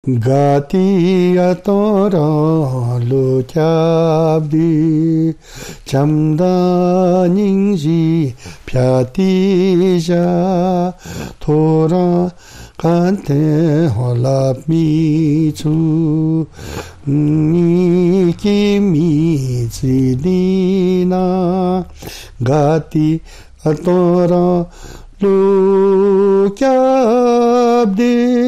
Gatiya tora lo kyabdi chamda ningshi pyatija tora kante holap mi chu ni kimi zidina gati tora lo kyabdi.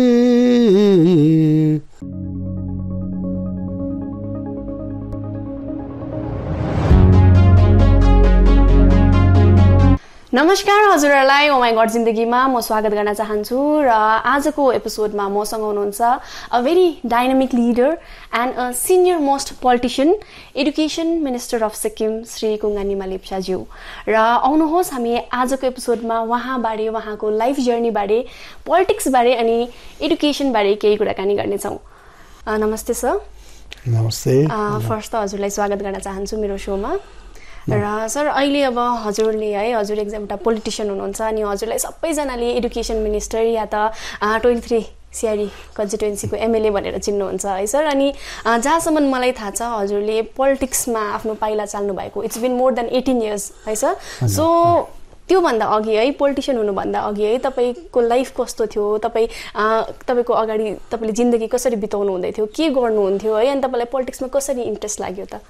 नमस्कार हजुरहरूलाई ओ my God जिन्दगीमा म स्वागत गर्न चाहन्छु र आजको एपिसोडमा मसँग हुनुहुन्छ a very dynamic leader and a senior most politician education minister of Sikkim Shri Kunga Nima लेप्चाज्यू र आउनुहोस् हामी आजको एपिसोडमा उहाँबारे उहाँको लाइफ जर्नीबारे पोलिटिक्सबारे अनि एडुकेसनबारे केही कुराकानी गर्नेछौँ। नमस्ते सर। नमस्ते। फर्स्ट त हजुरलाई स्वागत गर्न चाहन्छु मेरो सोमा। र सर अहिले अब हजुरले है हजुर एउटा पोलिटिशियन हुनुहुन्छ अनि हजुरलाई सबैजनाले एडुकेसन मिनिस्टर या त 23 सिआरडी कन्स्टिट्युएन्सीको एमएलए भनेर चिन्नुहुन्छ है सर। अनि जहाँसम्म मलाई थाहा छ हजुरले पोलिटिक्समा आफ्नो पाइला चाल्नु भएको it's been more than 18 years है सर। सो त्योभन्दा अघि है पोलिटिशियन हुनुभन्दा अघि है तपाईँको लाइफ कस्तो थियो, तपाईँको अगाडि तपाईँले जिन्दगी कसरी बिताउनु हुँदै थियो, के गर्नुहुन्थ्यो है, अनि तपाईँलाई पोलिटिक्समा कसरी इन्ट्रेस्ट लाग्यो त?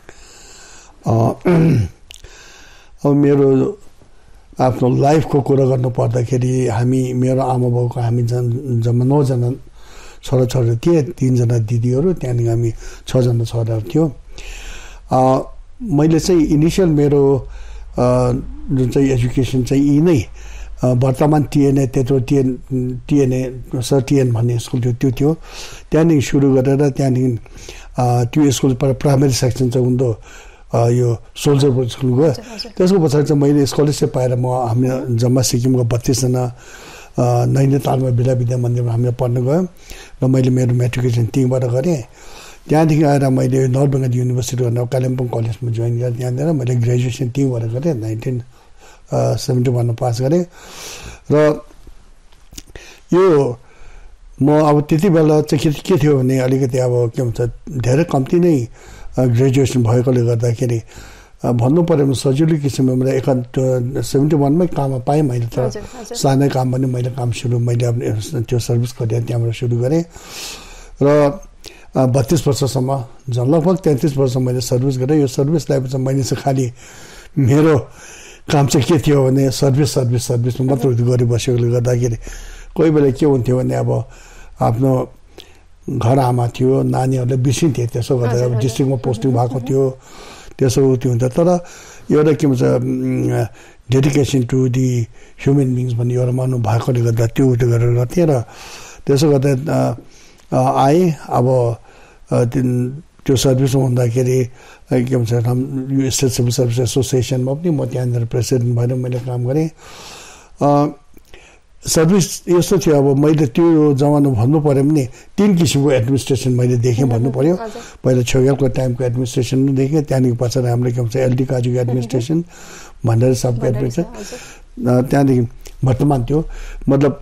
अब मेरो आफ्नो लाइफको कुरा गर्नु पर्दाखेरि मेरो आमा बाउको हामी जम्मा 9 जना छोराछोरी थिए, 3 जना दिदीहरू, त्यहाँदेखि हामी 6 जना छोराहरू थियो। मैले चाहिँ इनिसियल मेरो जुन चाहिँ एजुकेसन चाहिँ यी नै वर्तमान टिएनए त्यत्रो टिएनए भन्ने स्कुल थियो त्यो थियो, त्यहाँदेखि सुरु गरेर त्यहाँदेखि त्यो स्कुल प्राइमेरी सेक्सन चाहिँ हुँदो यो सोल्जर स्कुल गयो। त्यसको पछाडि चाहिँ मैले स्कलरसिप पाएर हामी जम्मा सिक्किमको 32 जना नैनीतालमा बिला विद्या मन्दिरमा हामी पढ्न गयौँ र मैले मेरो मेट्रिकुलेसन त्यहीँबाट गरेँ। त्यहाँदेखि आएर मैले नर्थ बेङ्गल युनिभर्सिटी भनेर कालिम्पोङ कलेजमा जोइन गरेँ, त्यहाँनिर मैले ग्रेजुएसन त्यहीँबाट गरेँ, 1971मा पास गरेँ। र यो म अब त्यति बेला चाहिँ के थियो भने अलिकति अब के भन्छ धेरै कम्ती नै ग्रेजुएसन भएकोले गर्दाखेरि भन्नु पऱ्यो भने सजिलो किसिममा मैले 71मै काम पाएँ। मैले त सानै काम पनि मैले त्यो सर्भिस गरेँ, त्यहाँबाट सुरु गरेँ र 32 वर्षसम्म लगभग 33 वर्ष मैले सर्भिस गरेँ। यो सर्भिस लाइफ चाहिँ मैले चाहिँ खालि मेरो काम चाहिँ के थियो भने सर्भिसमा मात्र गरिबसेकोले गर्दाखेरि कोही बेला के हुन्थ्यो भने अब आफ्नो घर आमा थियो, नानीहरूले बिर्सिन्थे, त्यसो गर्दा अब डिस्ट्रिक्टमा पोस्टिङ भएको थियो, त्यसो त्यो हुन्थ्यो। तर एउटा के भन्छ dedication to the human beings भन्ने एउटा मान्नु भएकोले गर्दा त्यो गरेर गर्थेँ र त्यसो गर्दा आएँ। अब त्यो सर्भिसमा हुँदाखेरि के भन्छ यो स्टेट सिभिल सर्भिस एसोसिएसनमा पनि म त्यहाँनिर प्रेसिडेन्ट भएर मैले काम गरेँ। सर्भिस यस्तो थियो, अब मैले त्यो जमाना भन्नु पऱ्यो भने 3 किसिमको एडमिनिस्ट्रेसन मैले देखेँ भन्नु पऱ्यो। पहिला छेउको टाइमको एडमिनिस्ट्रेसन पनि देखेँ, त्यहाँदेखि पछाडि हाम्रो के भन्छ एलडी काजुको एडमिनिस्ट्रेसन, भण्डारी साहबको एडमिनिस्ट्रेसन, त्यहाँदेखि वर्तमान त्यो मतलब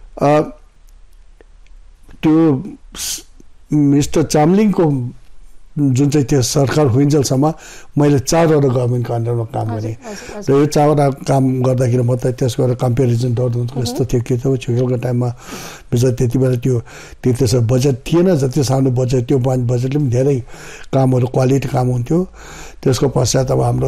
त्यो मिस्टर चामलिङको जुन चाहिँ त्यो सरकार हुइन्जेलसम्म मैले 4वटा गभर्मेन्टको अन्डरमा काम गरेँ र यो 4वटा काम गर्दाखेरि म त त्यसको कम्पेरिजन गर्नु यस्तो थियो कि त्यो छेउको टाइममा त्यति बेला त्यो त्यसो बजेट थिएन, जति सानो बजेट त्यो बजेटले पनि धेरै कामहरू क्वालिटी काम हुन्थ्यो। त्यसको पश्चात अब हाम्रो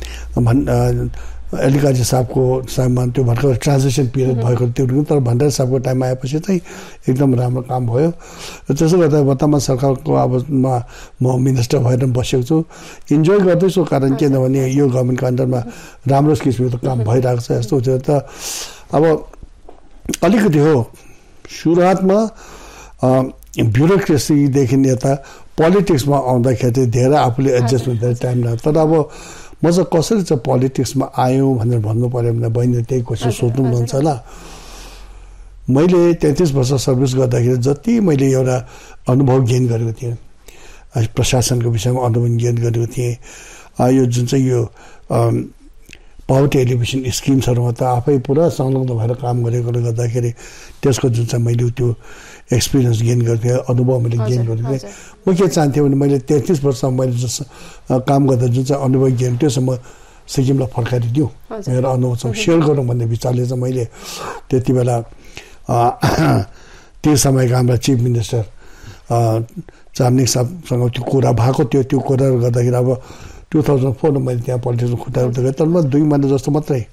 एलिकाजी साहबको टाइममा त्यो भर्खर ट्रान्जिसन पिरियड भएको त्यो, तर भण्डारी साहबको टाइममा आएपछि चाहिँ एकदम राम्रो काम भयो र त्यसो गर्दा वर्तमान सरकारको अवधिमा म मिनिस्टर भएर बसेको छु, इन्जोय गर्दैछु। कारण किनभने यो गभर्मेन्टको अन्डरमा राम्रो किसिमको काम भइरहेको छ यस्तो थियो। त अब अलिकति हो सुरुवातमा ब्युरोक्रेसीदेखि यता पोलिटिक्समा आउँदाखेरि धेरै आफूले एडजस्ट हुँदा टाइम लाग्यो। तर अब म चाहिँ कसरी चाहिँ पोलिटिक्समा आयो भनेर भन्नु पऱ्यो भने बहिनीले त्यही क्वेसन सोध्नुहुन्छ होला। मैले 33 वर्ष सर्भिस गर्दाखेरि जति मैले एउटा अनुभव गेन गरेको थिएँ, प्रशासनको विषयमा अनुभव गेन गरेको थिएँ, यो जुन चाहिँ यो पावर्टी एलिभेसन स्किम्सहरूमा त आफै पुरा संलग्न भएर काम गरेकोले गर्दाखेरि त्यसको जुन चाहिँ मैले त्यो एक्सपिरियन्स गेन गर्थेँ, अनुभव मैले गेन गर्थेँ। म के चाहन्थेँ भने मैले 33 वर्षमा मैले काम गर्दा जुन चाहिँ अनुभव गेन त्योसम्म सिक्किमलाई फर्काइदिउँ, मेरो अनुभव सेयर गरौँ भन्ने विचारले चाहिँ मैले त्यति बेला त्यो समयका हाम्रा चिफ मिनिस्टर चामलिङ साहबसँग त्यो कुरा भएको थियो। त्यो कुरा गर्दाखेरि अब 2004 मैले त्यहाँ पोलिटिक्समा खुट्टा गएँ, तर म 2 महिना जस्तो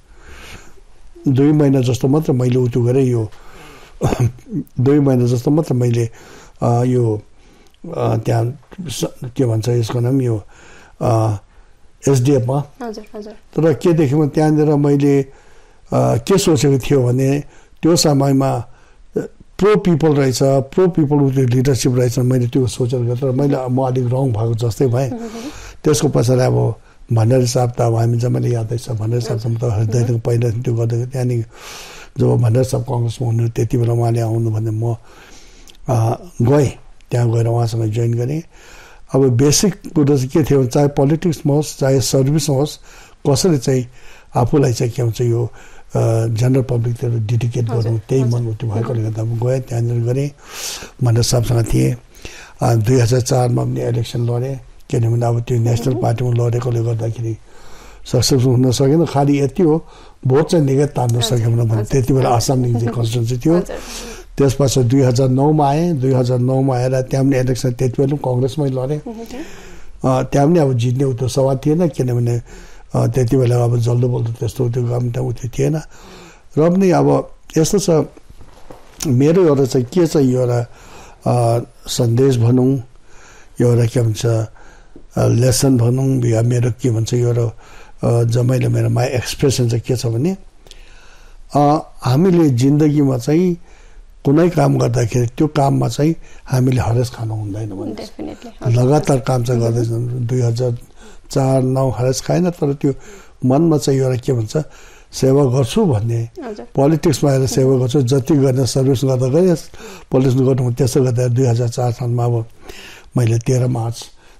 मात्र मैले उत्यो गरेँ। यो 2 महिना जस्तो मात्र मैले यो त्यहाँ के भन्छ यसको नाम यो एसडिएफमा। तर के देखेँ म त्यहाँनिर मैले के सोचेको थियो भने त्यो समयमा प्रो पिपल विथ लिडरसिप रहेछ, मैले त्यो सोचेर गरेँ। तर म अलिक रङ भएको जस्तै भएँ। त्यसको पछाडि अब भण्डारी साहब त अब हामी जम्मैले यादै छ। भण्डारी साहबसँग त हृदयदेखि पहिला त्यो गर्दै त्यहाँदेखि जब भण्डारी साहब कङ्ग्रेसमा हुनु त्यति बेला उहाँले आउनु भने म गएँ, त्यहाँ गएर उहाँसँग जोइन गरेँ। अब बेसिक कुरो चाहिँ के थियो भने चाहे पोलिटिक्समा होस् चाहे सर्भिसमा होस्, कसरी चाहिँ आफूलाई चाहिँ के भन्छ यो जनरल पब्लिकतिर डेडिकेट गरौँ, त्यही मन उठ्यो भएकोले गर्दा म गएँ, त्यहाँनिर गरेँ। भण्डारी साहबसँग थिएँ। 2004 मा पनि इलेक्सन लडेँ, किनभने अब त्यो नेसनल पार्टीमा लडेकोले गर्दाखेरि सक्सेसफुल हुन सकेन। खालि यति हो, भोट चाहिँ निकै तान्न सकेन भने त्यति बेला आसाम निजी कन्स्टिट्युन्सी थियो। त्यसपछि 2009 मा आएँ। 2009 मा आएर त्यहाँ पनि इलेक्सन त्यति बेला कङ्ग्रेसमै लडेँ। त्यहाँ पनि अब जित्ने उत्यो सवाल थिएन, किनभने त्यति बेला अब जल्दो बल्दो त्यस्तो त्यो काम त उत्यो थिएन। र पनि अब यस्तो छ, मेरो एउटा चाहिँ के छ, यो एउटा सन्देश भनौँ, यो एउटा के भन्छ लेसन भनौँ, या मेरो के भन्छ यो एउटा जम्मैले मेरो माई एक्सप्रेसन चाहिँ के छ भने हामीले जिन्दगीमा चाहिँ कुनै काम गर्दाखेरि त्यो काममा चाहिँ हामीले हरेस खानु हुँदैन भने लगातार काम चाहिँ गर्दैछ। 2004-09 हरेस खाएन, तर त्यो मनमा चाहिँ एउटा के भन्छ सेवा गर्छु भन्ने, पोलिटिक्समा आएर सेवा गर्छु, जति गर्ने सर्भिस गर्दा गएँ, पोलिटिक्स गर्नु त्यसो गर्दा 2004 सालमा अब मैले 13 मार्च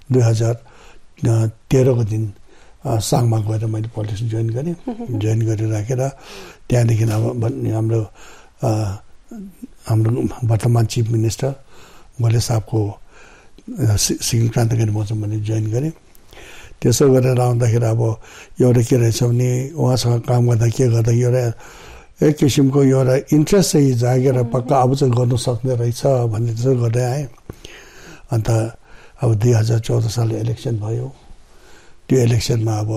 2013 को दिन साङमा गएर मैले पोलिटिक्स जोइन गरेँ। जोइन गरिराखेर त्यहाँदेखि अब हाम्रो वर्तमान चिफ मिनिस्टर गोले साहबको सिक्किम क्रान्तिकारी मोर्चा मैले जोइन गरेँ। त्यसो गरेर आउँदाखेरि अब एउटा के रहेछ भने उहाँसँग काम गर्दा के गर्दा एउटा एक किसिमको एउटा इन्ट्रेस्ट चाहिँ जागेर पक्का अब चाहिँ गर्नु सक्ने रहेछ भन्ने त्यसो गर्दै आएँ। अन्त अब 2014 साल इलेक्सन भयो। त्यो इलेक्सनमा अब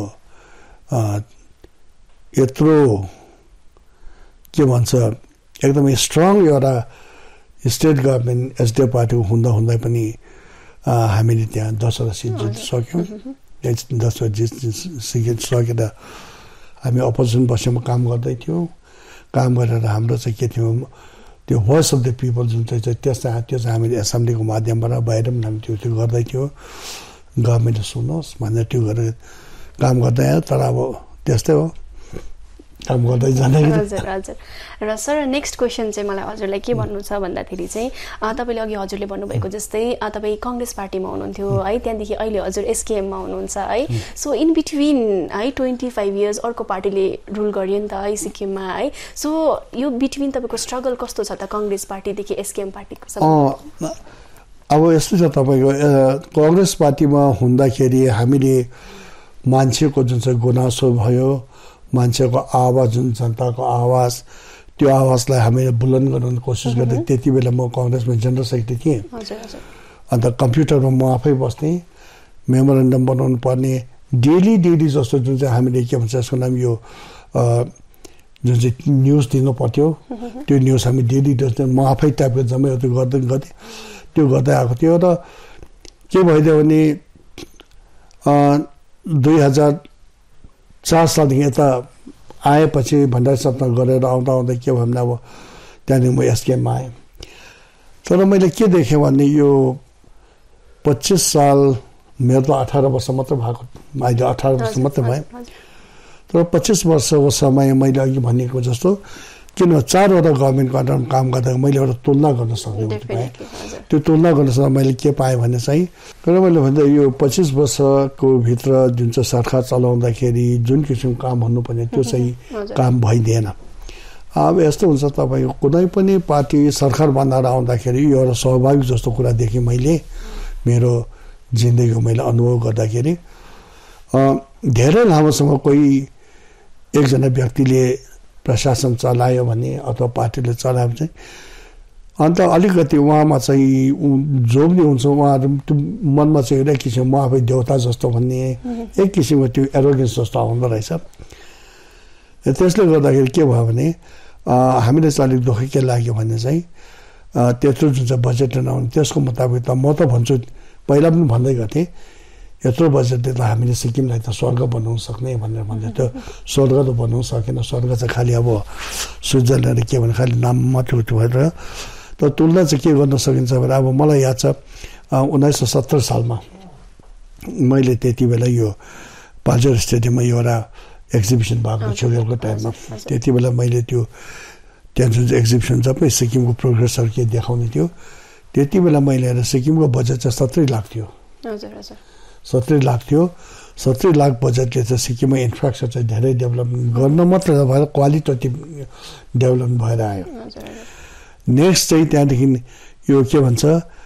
यत्रो के भन्छ एकदमै स्ट्रङ एउटा स्टेट गभर्मेन्ट एसडिएफ पार्टीको हुँदा पनि हामीले त्यहाँ 10वटा सिट जितिसक्यौँ। 10वटा सिट सकेर हामी अपोजिसन बसेमा काम गर्दै थियौँ। काम गरेर हाम्रो चाहिँ के थियो, त्यो भोइस अफ द पिपल जुन चाहिँ त्यो चाहिँ हामीले एसेम्ब्लीको माध्यमबाट बाहिर पनि हामी त्यो गर्दै थियो, गभर्मेन्टले सुनोस् भनेर त्यो गरेर काम गर्दै आयो। तर अब त्यस्तै हो, काम गर्दै जाँदै। हजुर हजुर। र सर नेक्स्ट क्वेसन चाहिँ मलाई हजुरलाई के भन्नु छ भन्दाखेरि चाहिँ तपाईँले अघि हजुरले भन्नुभएको जस्तै तपाईँ कङ्ग्रेस पार्टीमा हुनुहुन्थ्यो है, त्यहाँदेखि अहिले हजुर एसकेएममा हुनुहुन्छ है। सो इन बिट्विन है 25 इयर्स अर्को पार्टीले रुल गर्यो नि त है सिक्किममा है। सो यो बिट्विन तपाईँको स्ट्रगल कस्तो छ त कङ्ग्रेस पार्टीदेखि एसकेएम पार्टीको? अब यस्तो छ, तपाईँको कङ्ग्रेस पार्टीमा हुँदाखेरि हामीले मान्छेको जुन चाहिँ गुनासो भयो, मान्छेको आवाज जुन जनताको आवाज, त्यो आवाजलाई हामीले बुलन्द गर्ने कोसिस गर्दै त्यति बेला म कङ्ग्रेसमा जनरल सेक्रेटरी थिएँ। अन्त कम्प्युटरमा म आफै बस्थेँ, मेमोरेन्डम बनाउनु पर्ने डेली जस्तो जुन चाहिँ हामीले के भन्छ यसको नाम यो जुन चाहिँ न्युज दिनु पर्थ्यो, त्यो न्युज हामी डेली म आफै टाइपको जम्मै त्यो गर्दै त्यो गर्दै आएको थियो। र के भइदियो भने 2004 सालदेखि यता आएपछि भण्डारी साहबमा गरेर आउँदा के भयो भने अब त्यहाँदेखि म एसकेएममा आएँ। तर मैले के देखेँ भने यो 25 साल, मेरो त 18 वर्ष मात्र भएको, अहिले 18 वर्ष मात्र भएँ। तर 25 वर्षको समय मैले अघि भनेको जस्तो किन 4वटा गभर्मेन्टको अन्डरमा काम गर्दा मैले एउटा तुलना गर्न सक्ने पाएँ। त्यो तुलना गर्न सक्दा मैले के पाएँ भने चाहिँ, तर मैले भन्दा यो 25 वर्षको भित्र जुन चाहिँ सरकार चलाउँदाखेरि जुन किसिमको काम हुनुपर्ने त्यो चाहिँ काम भइदिएन। अब यस्तो हुन्छ तपाईँको कुनै पनि पार्टी सरकार बनाएर आउँदाखेरि यो एउटा स्वाभाविक जस्तो कुरा देखेँ मैले मेरो जिन्दगीको मैले अनुभव गर्दाखेरि धेरै लामोसम्म कोही एकजना व्यक्तिले प्रशासन चलायो भने अथवा पार्टीले चलायो भने चाहिँ अन्त अलिकति उहाँमा चाहिँ जो पनि हुन्छ उहाँहरू मनमा चाहिँ एउटा किसिम म आफै देउता जस्तो भन्ने एक किसिमको त्यो एरोगेन्स जस्तो आउँदो रहेछ। त्यसले गर्दाखेरि के भयो भने हामीले चाहिँ अलिक दुःख के लाग्यो भने चाहिँ त्यत्रो जुन चाहिँ बजेट नआउने त्यसको मुताबिक त म त भन्छु पहिला पनि भन्दै गर्थेँ यत्रो बजेटले त हामीले सिक्किमलाई त स्वर्ग बनाउन सक्ने भनेर भन्दै त्यो स्वर्ग त बनाउन सकेन। स्वर्ग चाहिँ खालि अब स्विजरल्यान्ड के भने खालि नाम मात्रै भएर त तुलना चाहिँ के गर्न सकिन्छ भने अब मलाई याद छ 1970 सालमा मैले त्यति बेला यो पाल्जर स्टेडियममा एउटा एक्जिबिसन भएको छुगेलको टाइममा त्यति बेला मैले त्यो त्यहाँ जुन चाहिँ एक्जिबिसन सबै सिक्किमको प्रोग्रेसहरू के देखाउने थियो त्यति बेला मैले हेरेर सिक्किमको बजेट चाहिँ 70 लाख थियो। 70 लाख थियो। 70 लाख बजेटले चाहिँ सिक्किममा इन्फ्रास्ट्रक्चर धेरै डेभलपमेन्ट गर्न मात्र भएर क्वालिटेटिभ डेभलपमेन्ट भएर आयो। नेक्स्ट चाहिँ त्यहाँदेखि यो के भन्छ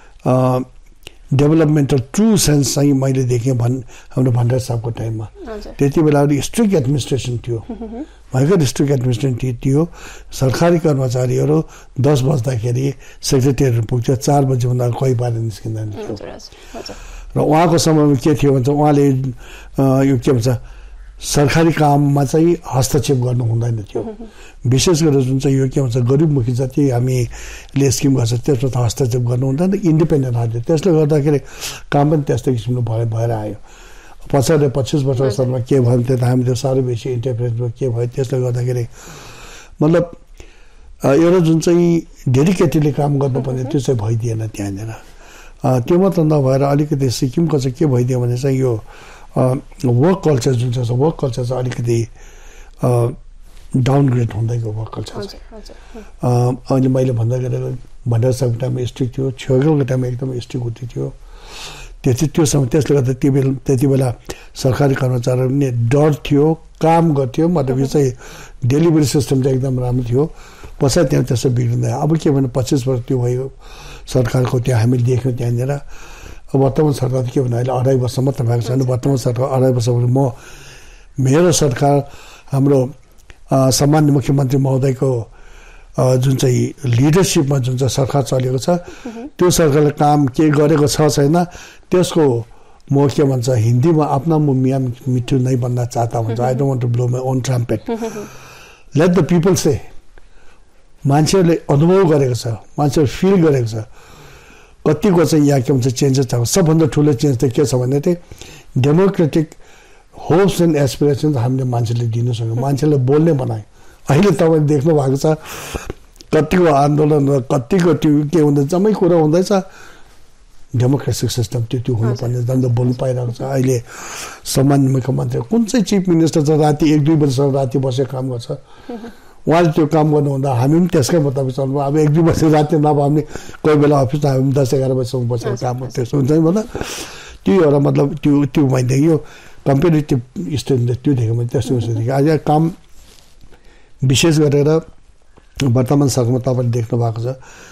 डेभलपमेन्टल ट्रु सेन्स चाहिँ मैले देखेँ हाम्रो भण्डार साहबको टाइममा त्यति बेला स्ट्रिक्ट एडमिनिस्ट्रेसन थियो भयङ्कर स्ट्रिक्ट एडमिनिस्ट्रेसन थियो। सरकारी कर्मचारीहरू 10 बज्दाखेरि सेक्रेटेरीहरू पुग्थ्यो 4 बजीभन्दा कोही बाहिर निस्किँदैन थियो। र उहाँको समयमा के थियो भन्छ उहाँले यो के भन्छ सरकारी काममा चाहिँ हस्तक्षेप गर्नु हुँदैन थियो। विशेष गरेर जुन चाहिँ यो के भन्छ गरिबमुखी जति हामीले स्किम गर्छ त्यसमा त हस्तक्षेप गर्नु हुँदैन इन्डिपेन्डेन्ट हाल्थ्यो। त्यसले गर्दाखेरि काम पनि त्यस्तो किसिमको भएर आयो। पछाडि 25 वर्षसम्म के भयो भने त हामीले साह्रै बेसी इन्टरफेरेन्स के भयो। त्यसले गर्दाखेरि मतलब एउटा जुन चाहिँ डेडिकेटेडली काम गर्नुपर्ने त्यो चाहिँ भइदिएन त्यहाँनिर। त्यो मात्र नभएर अलिकति सिक्किमको चाहिँ के भइदियो भने चाहिँ यो वर्क कल्चर जुन चाहिँ वर्क कल्चर चाहिँ अलिकति डाउनग्रेड हुँदै गयो वर्क कल्चर चाहिँ। अहिले मैले भन्दै गरेको भण्डार साहबको टाइममा स्ट्रिक्ट थियो छेउको टाइममा एकदमै स्ट्रिक्ट हुँदै थियो त्यो समय। त्यसले गर्दा त्यति बेला सरकारी कर्मचारीहरू पनि डर थियो काम गर्थ्यो मतलब यो चाहिँ डेलिभरी सिस्टम चाहिँ एकदम राम्रो थियो। पछाडि त्यहाँ त्यस्तो बिग्रिँदैन। अब के भने 25 वर्ष त्यो भयो सरकारको त्यहाँ हामीले देख्यौँ त्यहाँनिर। वर्तमान सरकार के भने अहिले 2.5 वर्ष मात्र भएको छैन। वर्तमान सरकार 2.5 वर्ष मेरो सरकार हाम्रो सामान्य मुख्यमन्त्री महोदयको जुन चाहिँ लिडरसिपमा जुन चाहिँ सरकार चलेको छ त्यो सरकारले काम के गरेको छ छैन त्यसको म के भन्छ हिन्दीमा आफ्ना म मियाँ मिठो नै भन्न चाहता भन्छ। I don't want to blow my own trumpet. Let the people say मान्छेहरूले अनुभव गरेको छ मान्छेहरूले फिल गरेको छ कतिको चाहिँ यहाँ के भन्छ चेन्जेस छ। सबभन्दा ठुलो चेन्ज त के छ भने चाहिँ डेमोक्रेटिक होप्स एन्ड एस्पिरेसन्स हामीले मान्छेले दिनु सक्यो मान्छेले बोल्ने बनायो। अहिले तपाईँले देख्नु भएको छ कतिको आन्दोलन र कतिको त्यो के हुँदैछ जम्मै कुरा हुँदैछ डेमोक्रेटिक सिस्टम त्यो हुनुपर्ने झन् बोल्नु पाइरहेको छ। अहिले सामान्य मुख्यमन्त्री कुन चाहिँ चिफ मिनिस्टर छ राति 1-2 बजीसम्म राति बसेर काम गर्छ उहाँले त्यो काम गर्नुहुँदा हामी पनि त्यसकै मुताबिक चल्नु। अब 1-2 बजी राति नभए हामीले कोही बेला अफिस हामी 10-11 बजीसम्म बसेर काम त्यस्तो हुन्छ नि भन्दा त्यो एउटा मतलब त्यो मैले यो कम्पेरिटिभ स्टुडेन्टले त्यो देखेँ मैले त्यस्तो देखेँ। आज काम विशेष गरेर वर्तमान सरकारमा तपाईँले देख्नु भएको छ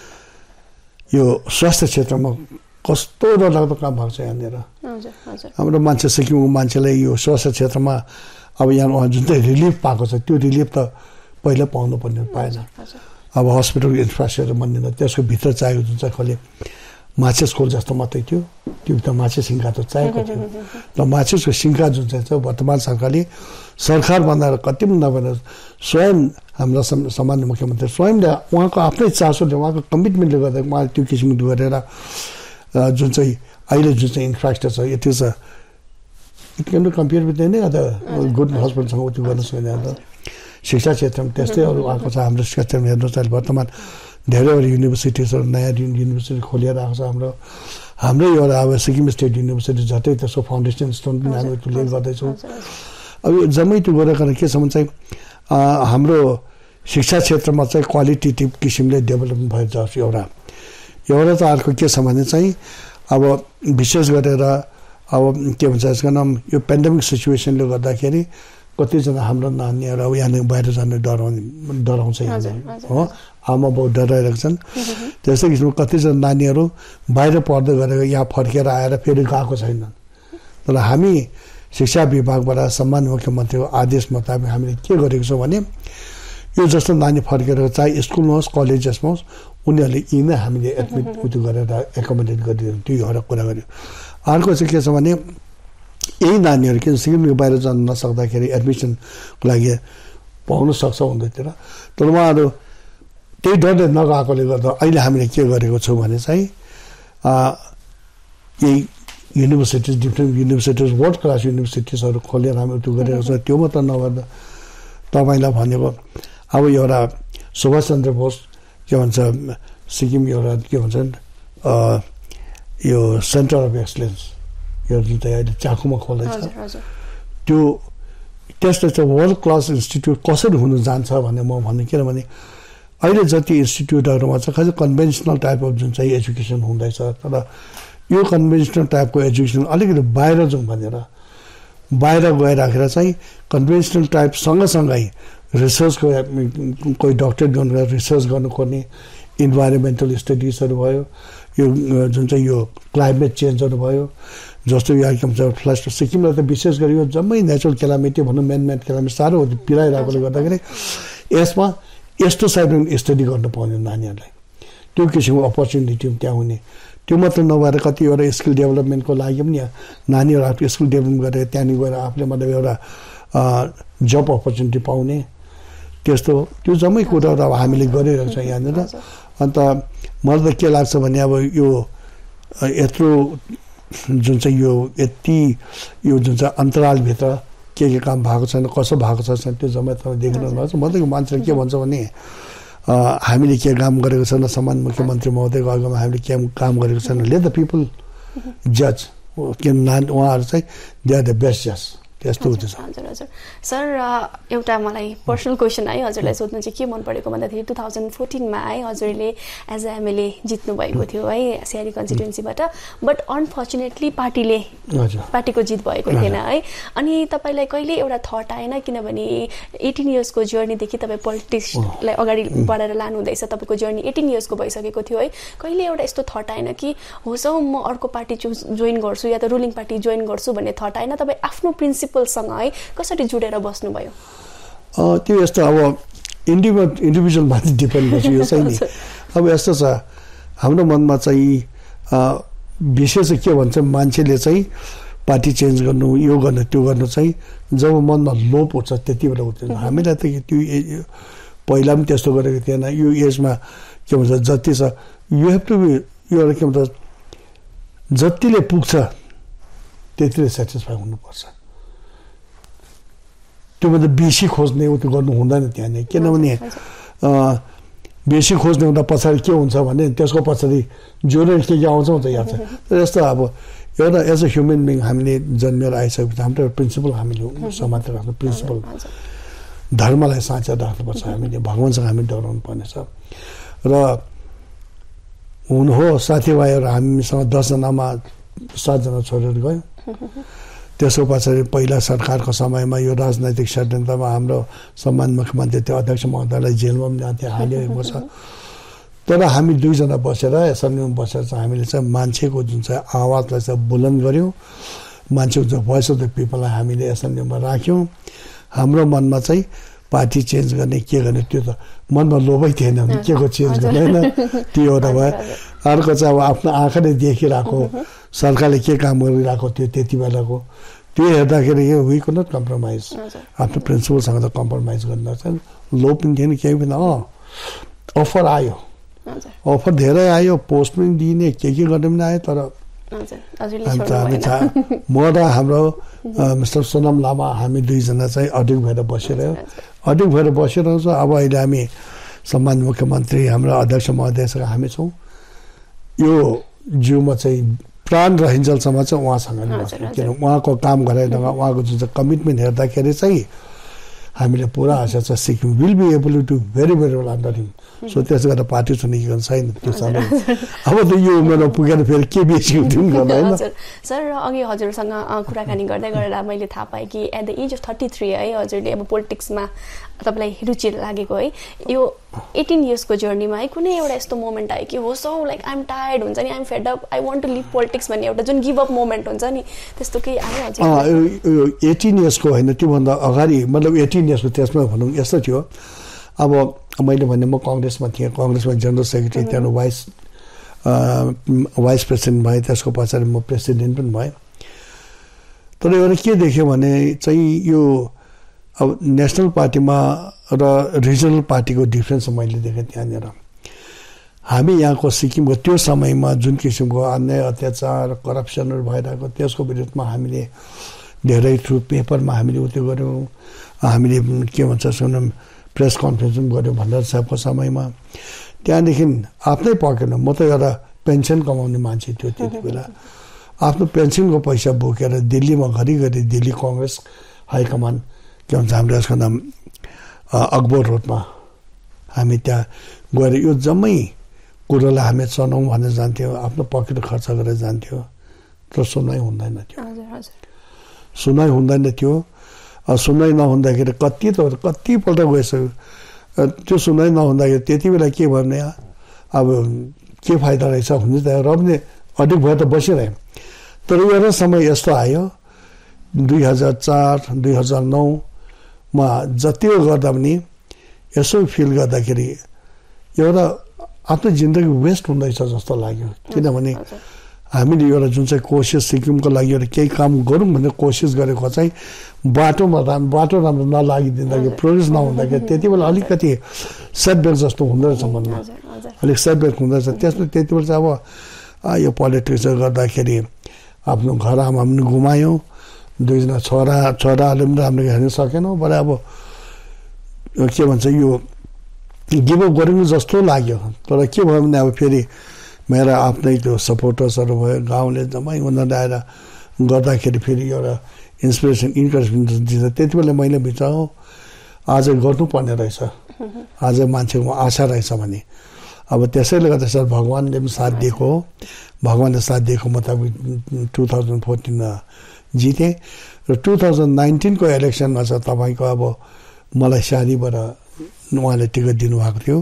यो स्वास्थ्य क्षेत्रमा कस्तो डरलाग्दो काम भएको छ यहाँनिर। हाम्रो मान्छे सिक्किमको मान्छेलाई यो स्वास्थ्य क्षेत्रमा अब यहाँ जुन चाहिँ रिलिफ पाएको छ त्यो रिलिफ त पहिला पाउनु पर्ने पाएन। अब हस्पिटल इन्फ्रास्ट्रक्चर बनिँदैन त्यसको भित्र चाहिएको जुन चाहिँ खालि माछेस खोल जस्तो मात्रै थियो त्यो त माछे सिङ्का त चाहिएको थियो। र माछेसको सिङ्का जुन चाहिँ छ वर्तमान सरकारले सरकार बनाएर कति पनि नभएर स्वयं हाम्रा सामान्य मुख्यमन्त्री स्वयंले उहाँको आफ्नै चासोले उहाँको कमिटमेन्टले गर्दा उहाँले त्यो किसिमको गरेर जुन चाहिँ अहिले जुन चाहिँ इन्फ्रास्ट्रक्चर छ यति छ it can be compare with any other good हस्पिटलसँग त्यो गर्न सक्दैन। शिक्षा क्षेत्रमा त्यस्तै अरू आएको छ। हाम्रो शिक्षा क्षेत्रमा हेर्नुहोस् अहिले वर्तमान धेरैवटा युनिभर्सिटिजहरू नयाँ युनिभर्सिटी खोलिएर आएको छ। हाम्रो एउटा अब सिक्किम स्टेट युनिभर्सिटी झट्टै त्यसको फाउन्डेसन स्टोन पनि हामी त्यो गर्दैछौँ। अब यो जम्मै त्यो गरेर के छ भने चाहिँ हाम्रो शिक्षा क्षेत्रमा चाहिँ क्वालिटेटिभ किसिमले डेभलपमेन्ट भएर जान्छ। एउटा त अर्को के छ भने चाहिँ अब विशेष गरेर अब के भन्छ यसको नाम यो पेन्डेमिक सिचुएसनले गर्दाखेरि कतिजना हाम्रो नानीहरू अब यहाँ बाहिर जान डराउँछ हो आमा बाउ डराइरहेको छन् त्यस्तै किसिमको कतिजना नानीहरू बाहिर पढ्दै गरेको यहाँ फर्केर आएर फेरि गएको छैनन् तर हामी शिक्षा विभागबाट सम्माननीय मुख्यमन्त्रीको आदेश मुताबिक हामीले के गरेको छौँ भने यो जस्तो नानी फर्केर चाहे स्कुलमा होस् कलेजेसमा होस् उनीहरूले यी नै हामीले एडमिट उयो गरेर एकोमोडेट गरिदियो त्यो एउटा कुरा गर्यो अर्को चाहिँ के छ भने यही नानीहरू किन सिक्किमको बाहिर जान नसक्दाखेरि एडमिसनको लागि पाउन सक्छ उनीहरूतिर तर उहाँहरू त्यही डरले नगएकोले गर्दा अहिले हामीले के गरेको छौँ भने चाहिँ यही universities different universities world class युनिभर्सिटिजहरू खोलेर हामी त्यो गरिरहेको छ त्यो मात्र नगर्दा तपाईँलाई भनेको अब एउटा सुभाष चन्द्र बोस के भन्छ सिक्किम एउटा के भन्छन् यो सेन्टर अफ एक्सलेन्स यो जुन चाहिँ अहिले चाखुमा खोलेको छ त्यो त्यसले चाहिँ वर्ल्ड क्लास इन्स्टिट्युट कसरी हुन जान्छ भन्ने म भन्ने किनभने अहिले जति इन्स्टिट्युटहरूमा छ खासै कन्भेन्सनल टाइप अफ जुन चाहिँ एजुकेसन हुँदैछ तर यो कन्भेन्सनल टाइपको एजुकेसन अलिकति बाहिर जाउँ भनेर बाहिर गइराखेर चाहिँ कन्भेन्सनल टाइप सँगसँगै रिसर्चको कोही डक्टरेट गर्नु रिसर्च गर्नुपर्ने इन्भाइरोमेन्टल स्टडिजहरू भयो यो जुन चाहिँ यो क्लाइमेट चेन्जहरू भयो जस्तो यो के भन्छ फ्लड सिक्किमलाई त विशेष गरी यो जम्मै नेचुरल क्यालामिटी भनौँ म्यानमेड क्यालामिटी साह्रो पिराइरहेकोले गर्दाखेरि यसमा यस्तो साइडमा स्टडी गर्नु पाउने नानीहरूलाई त्यो किसिमको अपर्च्युनिटी त्यहाँ हुने त्यो मात्र नभएर कतिवटा स्किल डेभलपमेन्टको लागि पनि नानीहरू आफ्नो स्किल डेभलपमेन्ट गरेर त्यहाँनिर गएर आफूले मतलब एउटा जब अपर्च्युनिटी पाउने त्यस्तो त्यो जम्मै कुराहरू अब हामीले गरिरहेको छौँ यहाँनिर अन्त मलाई त के लाग्छ भने अब यो यत्रो जुन चाहिँ यो यति यो जुन चाहिँ अन्तरालभित्र के काम भएको छैन कसो भएको छैन त्यो जम्मै तपाईँ देखिरहनु भएको छ म त मान्छेले के भन्छ भने हामीले के काम गरेको छैन सम्माननीय मुख्यमन्त्री महोदयको अगाडिमा हामीले के काम गरेको छैन लेट द पिपल जज किन उहाँहरू चाहिँ दे आर द बेस्ट जज त्यस्तो हुन्छ हजुर हजुर सर एउटा मलाई पर्सनल क्वेसन है हजुरलाई सोध्नु चाहिँ के मन परेको भन्दाखेरि 2014मा है हजुरले एज अ एमएलए जित्नु भएको थियो है सिआरडी कन्स्टिट्युएन्सीबाट बट अनफर्चुनेटली पार्टीको जित भएको थिएन है अनि तपाईँलाई कहिले एउटा थट आएन किनभने 18 इयर्सको जर्नीदेखि तपाईँ पोलिटिक्सलाई अगाडि बढाएर लानुहुँदैछ तपाईँको जर्नी 18 इयर्सको भइसकेको थियो है कहिले एउटा यस्तो थट आएन कि होस् हौ म अर्को पार्टी जोइन गर्छु या त रुलिङ पार्टी जोइन गर्छु भन्ने थट आएन तपाईँ आफ्नो प्रिन्सिपलसँग है कसरी जुडेर बस्नुभयो त्यो यस्तो अब इन्डिभिजुअलमाथि डिपेन्ड गर्छ यो चाहिँ नि अब यस्तो छ हाम्रो मनमा चाहिँ विशेष के भन्छ मान्छेले चाहिँ पार्टी चेन्ज गर्नु यो गर्नु त्यो गर्नु चाहिँ जब मनमा लोप उठ्छ त्यति बेला उठ्छ हामीलाई त त्यो पहिला पनि त्यस्तो गरेको थिएन यो एजमा के भन्छ जति छ यु हेभ टु बी यो के भन्छ जतिले पुग्छ त्यतिले सेटिस्फाई हुनुपर्छ त्यो मतलब बेसी खोज्ने त्यो गर्नु हुँदैन त्यहाँ नै किनभने बेसी खोज्ने हुँदा पछाडि के हुन्छ भने त्यसको पछाडि जोडेर के आउँछ याद छ यस्तो अब एउटा एज अ ह्युमन बिङ हामीले जन्मेर आइसकेपछि हाम्रो एउटा प्रिन्सिपल हामीले समातेर राख्नु प्रिन्सिपल धर्मलाई साँचेर राख्नुपर्छ हामीले भगवान्सँग हामी डराउनु पर्नेछ र हुनु हो साथीभाइहरू हामीसँग 10 जनामा 7 जना छोडेर गयो त्यसको पछाडि पहिला सरकारको समयमा यो राजनैतिक षड्यन्त्रमा हाम्रो सम्मान मुख्यमन्त्री त्यो अध्यक्ष महोदयलाई जेलमा पनि हालिएको छ तर हामी 2 जना बसेर एसेम्ब्लीमा बसेर चाहिँ हामीले चाहिँ मान्छेको जुन चाहिँ आवाजलाई चाहिँ बुलन्द गऱ्यौँ मान्छेको जुन भोइस अफ द पिपललाई हामीले एसेम्ब्लीमा राख्यौँ हाम्रो मनमा चाहिँ पार्टी चेन्ज गर्ने के गर्ने त्यो त मनमा लोभै थिएन के को चेन्ज गर्ने होइन त्यो एउटा भयो अर्को चाहिँ अब आफ्नो आँखाले देखिरहेको सरकारले के काम गरिरहेको थियो त्यति बेलाको त्यो हेर्दाखेरि यो वी कुड नट कम्प्रोमाइज आफ्नो प्रिन्सिपलसँग त कम्प्रोमाइज गर्न चाहिँ लोभ पनि थिएन केही पनि अफर आयो अफर धेरै आयो पोस्ट पनि दिने के गर्ने पनि आयो तर म र हाम्रो मिस्टर सोनम लामा हामी 2 जना चाहिँ अडिग भएर बसिरहेको छ अब अहिले हामी सम्माननीय मुख्यमन्त्री हाम्रो अध्यक्ष महोदयसँग हामी छौँ यो जिउमा चाहिँ प्राण रहन्जेलसम्म चाहिँ उहाँसँग किन उहाँको काम गरेर उहाँको जुन चाहिँ कमिटमेन्ट हेर्दाखेरि चाहिँ हामीले पुरा आशा छ Sikkim will be able to very very well under him so त्यसो गर्दा पार्टी छुने छैन त्यो समय अब त यो उमेरमा पुगेर फेरि के बेसी हुँदैन गर्दा होइन सर अघि हजुरसँग कुराकानी गर्दै गरेर मैले थाहा पाएँ कि एट द एज अफ 33 है हजुरले अब पोलिटिक्समा तपाईँलाई रुचि लागेको है यो 18 इयर्सको जर्नीमा है कुनै एउटा यस्तो मोमेन्ट आयो कि हो सो लाइक आइएम टायर्ड हुन्छ नि I'm fed up I want to leave politics भन्ने एउटा जुन गिभ अप मोमेन्ट हुन्छ नि त्यस्तो केही आयो हजुर 18 इयर्सको होइन त्योभन्दा अगाडि मतलब 18 इयर्सको त्यसमा भनौँ यस्तो थियो अब मैले भने म काङ्ग्रेसमा थिएँ काङ्ग्रेसमा जनरल सेक्रेटरी त्यहाँबाट वाइस प्रेसिडेन्ट भएँ त्यसको पछाडि म प्रेसिडेन्ट पनि भएँ तर एउटा के देख्यो भने चाहिँ यो अब नेसनल पार्टीमा र रिजनल पार्टीको डिफ्रेन्स मैले देखेँ त्यहाँनिर हामी यहाँको सिक्किमको त्यो समयमा जुन किसिमको अन्याय अत्याचार करप्सनहरू भइरहेको त्यसको विरुद्धमा हामीले धेरै थ्रु पेपरमा हामीले उत्यो गऱ्यौँ हामीले के भन्छ सुनौँ प्रेस कन्फरेन्स पनि गऱ्यौँ भण्डार साहबको समयमा त्यहाँदेखि आफ्नै पकेटमा म त एउटा पेन्सन कमाउने मान्छे थियो त्यति बेला आफ्नो पेन्सनको पैसा बोकेर दिल्लीमा घरिघरि दिल्ली काङ्ग्रेस हाइकमान के भन्छ हाम्रो यसको नाम अकबर रोडमा हामी त्यहाँ गएर यो जम्मै कुरोलाई हामी चलाउँ भनेर जान्थ्यौँ आफ्नो पकेट खर्च गरेर जान्थ्यो तर सुनाइ हुँदैन थियो सुनाइ हुँदैन थियो सुनाइ नहुँदाखेरि कतिपल्ट गइसक्यो त्यो सुनाइ नहुँदाखेरि त्यति बेला के भयो भने अब के फाइदा रहेछ हुन्छ त र पनि अधिक भए त बसिरह्यो तर एउटा समय यस्तो आयो 2004 2009मा जति गर्दा पनि यसो फिल गर्दाखेरि एउटा आफ्नो जिन्दगी वेस्ट हुँदैछ जस्तो लाग्यो किनभने हामीले एउटा जुन चाहिँ कोसिस सिक्किमको लागि एउटा केही काम गरौँ भनेर कोसिस गरेको चाहिँ बाटो राम्रो नलागिदिँदाखेरि प्रोग्रेस नहुँदाखेरि त्यति बेला अलिकति सेटब्याक जस्तो हुँदो रहेछ मनमा अलिक सेटब्याक हुँदो रहेछ त्यसमा त्यति बेला चाहिँ अब यो पोलिटिक्स गर्दाखेरि आफ्नो घर आमा पनि गुमायौँ दुईजना छोराहरूले पनि राम्रो हेर्न सकेनौँ बडा अब के भन्छ यो गिभअप गरेको जस्तो लाग्यो तर के भयो भने अब फेरि मेरा आफ्नै त्यो सपोर्टर्सहरू भयो गाउँले जम्मै उनीहरूले आएर गर्दाखेरि फेरि एउटा इन्सपिरेसन इन्करेजमेन्ट दिन्छ त्यति बेला मैले बिचारो आज गर्नुपर्ने रहेछ आज मान्छेको आशा रहेछ भने अब त्यसैले गर्दा सर भगवान्ले पनि साथ दिएको हो भगवान्ले साथ दिएको मुताबिक 2014मा जितेँ र 2019को इलेक्सनमा चाहिँ तपाईँको अब मलाई सारीबाट उहाँले टिकट दिनुभएको थियो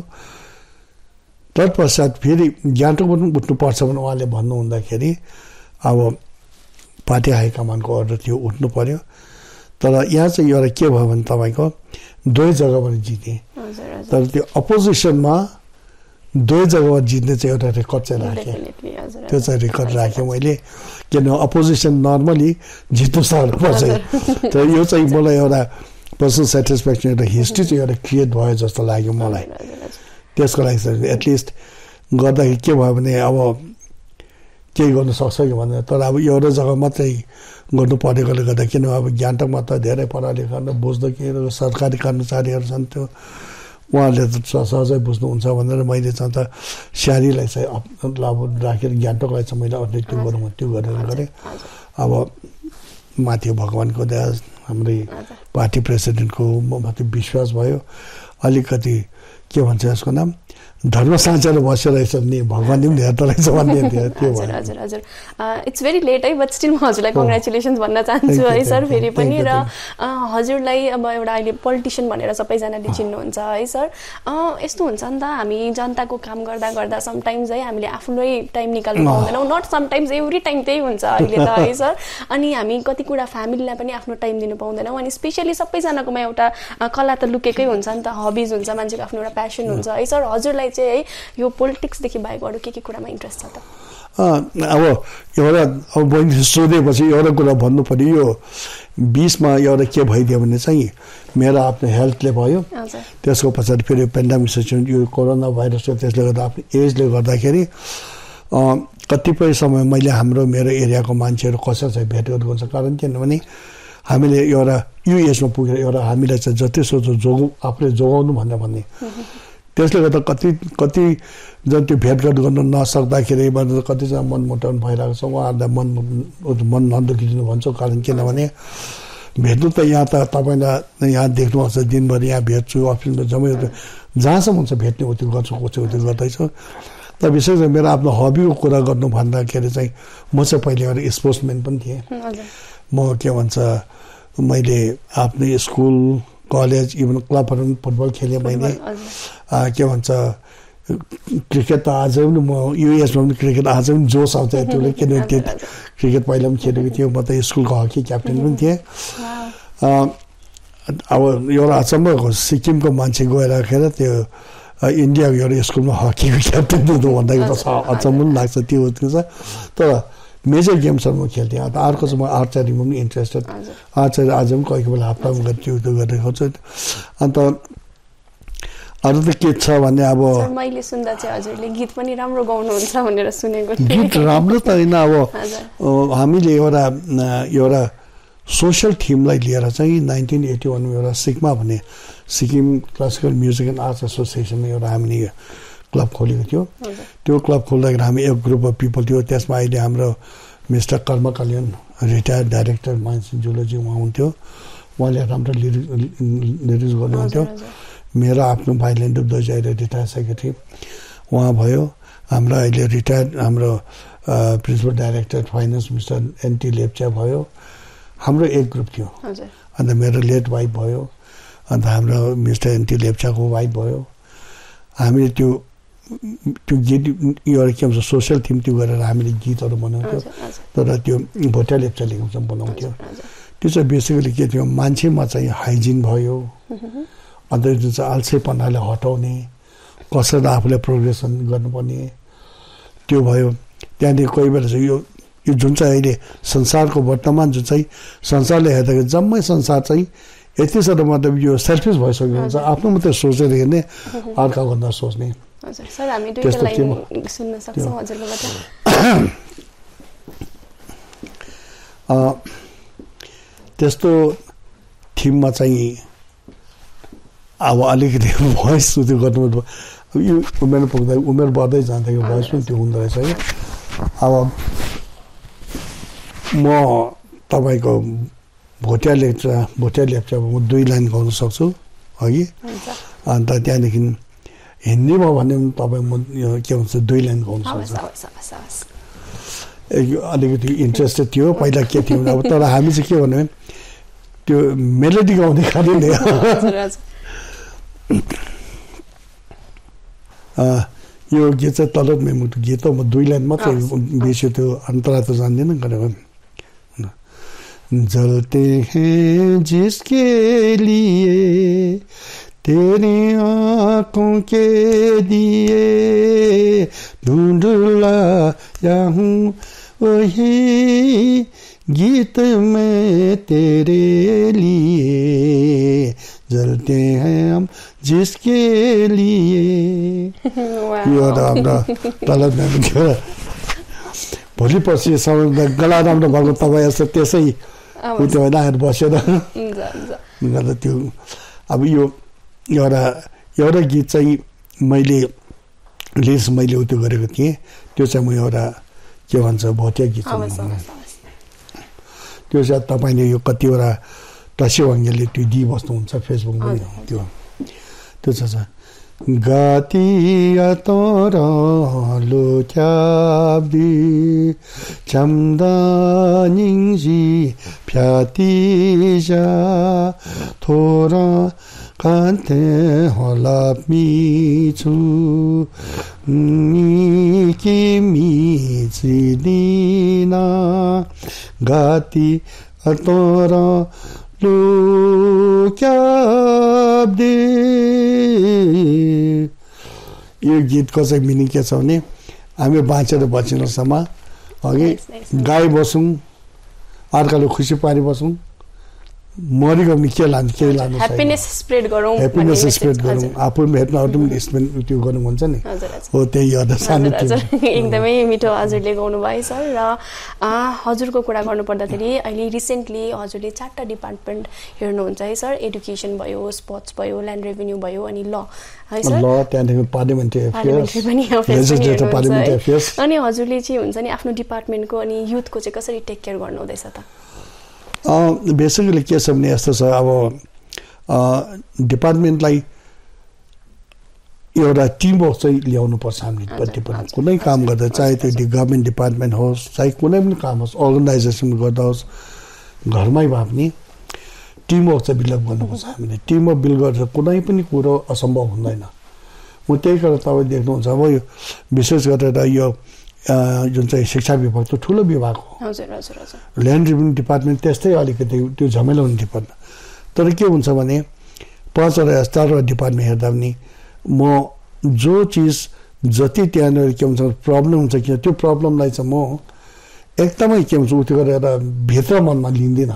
तत्पश्चात फेरि गान्तोकबाट पनि उठ्नुपर्छ भने उहाँले भन्नु हुँदाखेरि अब पार्टी हाइकमानको अर्डर थियो उठ्नु पर्यो तर यहाँ चाहिँ एउटा के भयो भने तपाईँको दुई जग्गाबाट जितेँ तर त्यो अपोजिसनमा दुई जग्गाबाट जित्ने चाहिँ एउटा रेकर्ड चाहिँ राखेँ त्यो चाहिँ रेकर्ड राखेँ मैले किन अपोजिसन नर्मली जित्नु साह्रो पर्छ तर यो चाहिँ मलाई एउटा पर्सनल सेटिस्फ्याक्सन एउटा हिस्ट्री चाहिँ एउटा क्रिएट भयो जस्तो लाग्यो मलाई त्यसको लागि चाहिँ एटलिस्ट गर्दाखेरि के भयो भने अब केही गर्नु सक्छ कि भनेर तर अब एउटा जग्गा मात्रै गर्नु परेकोले गर्दा किन अब गान्तोकमा त धेरै पढा लेखा बुझ्दो के सरकारी कर्मचारीहरू छन् त्यो उहाँहरूले त सहजै बुझ्नुहुन्छ भनेर मैले चाहिँ त स्यारीलाई चाहिँ अब राखेर गान्तोकलाई चाहिँ मैले अझै त्यो गरौँ त्यो गरेर गरेँ अब माथि भगवान्को दया हाम्रै पार्टी प्रेसिडेन्टको माथि विश्वास भयो अलिकति के भन्छ यसको नाम धर्म साँचेर बसिरहेछ नि भगवान्ले पनि हेर्दो रहेछ भन्ने त्यो हजुर हजुर हजुर इट्स भेरी लेट है बट स्टिल म हजुरलाई कङ्ग्रेचुलेसन्स भन्न चाहन्छु है सर फेरि पनि र हजुरलाई अब एउटा अहिले पोलिटिसियन भनेर सबैजनाले चिन्नुहुन्छ है सर यस्तो हुन्छ नि त हामी जनताको काम गर्दा गर्दा समटाइम्स है हामीले आफ्नै टाइम निकाल्नु पाउँदैनौँ नट समटाइम्स एभ्री टाइम त्यही हुन्छ अहिले त है सर अनि हामी कति कुरा फ्यामिलीलाई पनि आफ्नो टाइम दिनु पाउँदैनौँ अनि स्पेसली सबैजनाकोमा एउटा कला त लुकेकै हुन्छ नि त हबिज हुन्छ मान्छेको आफ्नो एउटा प्यासन हुन्छ है सर हजुरलाई चाहिँ है यो पोलिटिक्सदेखि बाहेक अरू के कुरामा इन्ट्रेस्ट छ त अब एउटा अब बहिनी सोधेपछि एउटा कुरा भन्नु पर्यो यो 20मा एउटा के भइदियो भने चाहिँ मेरो आफ्नो हेल्थले भयो त्यसको पछाडि फेरि पेन्डेमिक सिचुएसन यो कोरोना भाइरसको त्यसले गर्दा आफ्नो एजले गर्दाखेरि कतिपय समय मैले मेरो एरियाको मान्छेहरू कसरी चाहिँ भेट गरेको हुन्छ कारण किनभने हामीले एउटा यो एजमा पुगेर एउटा हामीलाई चाहिँ जति सोचो आफूले जोगाउनु भनेर भन्ने त्यसले गर्दा कति जन त्यो भेटघाट गर्न नसक्दाखेरि कतिजना मनमुटाउनु भइरहेको छ उहाँहरूलाई मन नदुखिदिनु भन्छ कारण किनभने भेट्नु त यहाँ त तपाईँलाई यहाँ देख्नुहुन्छ दिनभरि यहाँ भेट्छु अफिसमा जम्मै जहाँसम्म हुन्छ भेट्ने उति गर्छु उति गर्दैछु तर विशेष गरी मेरो आफ्नो हबीको कुरा गर्नु भन्दाखेरि चाहिँ म चाहिँ पहिले एउटा स्पोर्ट्सम्यान पनि थिएँ म के भन्छ मैले आफ्नो स्कुल कलेज इभन क्लबहरू पनि फुटबल खेलेँ मैले के भन्छ क्रिकेट त आज पनि म युएसमा पनि क्रिकेट आज पनि जोस आउँछ यतिले किनभने क्रिकेट पहिला पनि खेलेको थियो म त स्कुलको हकी क्याप्टेन पनि थिएँ अब एउटा अचम्मको सिक्किमको मान्छे गएर खेर त्यो इन्डियाको एउटा स्कुलमा हकीको क्याप्टेन दिनु भन्दाखेरि त अचम्म पनि लाग्छ त्यो छ तर मेजर गेम्सहरूमा खेल्थेँ अन्त अर्को चाहिँ म आर्चरीमा पनि इन्ट्रेस्टेड आर्चरी आज पनि कोही बेला हप्तामा त्यो गरेर खोज्छु अन्त अरू त के छ भने अब मैले सुन्दा चाहिँ हजुरले गीत पनि राम्रो गाउनुहुन्छ भनेर सुनेको थिएँ गीत राम्रो त होइन अब हामीले एउटा सोसल थिमलाई लिएर चाहिँ 1981 मा एउटा सिक्मा भन्ने Sikkim classical music and arts एसोसिएसनमा एउटा हामीले क्लब खोलेको थियो त्यो क्लब खोल्दाखेरि हामी एक ग्रुप अफ पिपल थियो त्यसमा अहिले हाम्रो mister Karma Kalyan retired director mines zoology उहाँ हुन्थ्यो उहाँले राम्रो लिरिक्स गर्नुहुन्थ्यो मेरो आफ्नो भाइल्यान्ड दाजु अहिले रिटायर सेक्रेटरी उहाँ भयो हाम्रो अहिले रिटायर्ड हाम्रो principal director finance mister NT Lepcha भयो हाम्रो एक ग्रुप थियो अन्त मेरो लेट वाइफ भयो अन्त हाम्रो मिस्टर एनटी लेप्चाको वाइफ भयो हामीले त्यो गीत एउटा के भन्छ सोसियल थिम त्यो गरेर हामीले गीतहरू बनाउँथ्यो तर त्यो भोटिया लेप्चाले बनाउँथ्यो त्यो चाहिँ बेसिकली के थियो मान्छेमा चाहिँ हाइजिन भयो अन्त जुन चाहिँ अल्छेपनाले हटाउने कसरी आफूले प्रोग्रेसन गर्नुपर्ने त्यो भयो त्यहाँदेखि कोही बेला चाहिँ यो जुन चाहिँ अहिले संसारको वर्तमान जुन चाहिँ संसारले हेर्दाखेरि जम्मै संसार चाहिँ यति साह्रो मतलब यो सेल्फिस भइसकेको हुन्छ आफ्नो मात्रै सोचेर हेर्ने अर्काको भन्दा सोच्ने सर हामी दुईटा लाइन सुन्न सक्छौँ हजुरबाट त्यस्तो थिममा चाहिँ अब अलिकति भोइस त्यो गर्नु यो उमेर पुग्दा उमेर बढ्दै जाँदाखेरि भोइस पनि त्यो हुँदो रहेछ है अब म तपाईँको भोटिया लेप्चा म 2 लाइन गाउन सक्छु अघि अन्त त्यहाँदेखि हिन्दीमा भने पनि तपाईँ म के भन्छ 2 लाइन गाउन सक्छु अलिकति इन्ट्रेस्टेड थियो पहिला के थियो अब तर हामी चाहिँ के भन्यो त्यो मेलोडी गाउने खालि नै यो गीत चाहिँ तलब में मुटु गीत हो म 2 लाइन मात्रै बेसी त्यो अन्तरा त जान्दिनँ गरेर जलते हैं जिसके लिए तेरी आँखों के दिए ढूंढ लाया हूँ वही गीत में तेरे लिए जलते हैं हम जिसके लिए यो राम्रो तलब में थियो भोलि पर्सि समय गला राम्रो भएको तपाईँ यस्तो त्यसै उयो होइन आएर बसेर गर्दा त्यो अब यो एउटा गीत चाहिँ मैले उयो गरेको थिएँ त्यो चाहिँ म एउटा के भन्छ भोटिया गीत त्यो चाहिँ तपाईँले यो कतिवटा टस्यवाङ्गेले त्यो दिइबस्नुहुन्छ फेसबुकमा त्यो चाहिँ गातिया तोरा लोच्याब्दी chamdaningsi pyatija thora kante holapmichu nikimizidina gati atora लोक्याब्दे यो गीतको चाहिँ मिनिङ के छ भने हामी बाँचेर बचिनसम्म अघि गाई बसौँ अर्काले खुसी पारी बसौँ मरिगयो भने के लान्छ केही लानु ह्याप्पिनेस स्प्रेड गरौँ आफू भेट्न अरू पनि स्पेन्ड त्यो गर्नु हुन्छ नि हो त्यही एउटा सानो एकदमै मिठो हजुरले गाउनु भयो सर र हजुरको कुरा गर्नुपर्दाखेरि अहिले रिसेन्टली हजुरले 4टा डिपार्टमेन्ट हेर्नुहुन्छ है सर एडुकेसन भयो स्पोर्ट्स भयो ल्यान्ड रेभेन्यू भयो अनि ल है सर ल त्यहाँदेखि पार्लियामेन्ट्री अनि हजुरले चाहिँ हुन्छ नि आफ्नो डिपार्टमेन्टको अनि युथको चाहिँ कसरी टेक केयर गर्नु हुँदैछ त बेसिकली के छ भने यस्तो छ अब डिपार्टमेन्टलाई एउटा टिम वर्क चाहिँ ल्याउनु पर्छ हामीले कति पनि कुनै काम गर्दा चाहे त्यो गभर्नमेन्ट डिपार्टमेन्ट होस् चाहे कुनै पनि काम होस् अर्गनाइजेसन गर्दा होस् घरमै भए पनि टिम वर्क चाहिँ बिल्ड गर्नुपर्छ हामीले टिम वर्क बिल्ड गरेर कुनै पनि कुरो असम्भव हुँदैन म त्यही गरेर तपाईँ देख्नुहुन्छ अब यो विशेष गरेर यो जुन चाहिँ शिक्षा विभाग त ठुलो विभाग हो ल्यान्ड रेभेन्यू डिपार्टमेन्ट त्यस्तै अलिकति त्यो झमेला हुने डिपार्टमेन्ट तर के हुन्छ भने 5 डिपार्टमेन्ट हेर्दा पनि म जो चिज जति त्यहाँनिर के हुन्छ प्रब्लम हुन्छ कि त्यो प्रब्लमलाई चाहिँ म एकदमै के हुन्छ उयो गरेर भित्र मनमा लिँदिनँ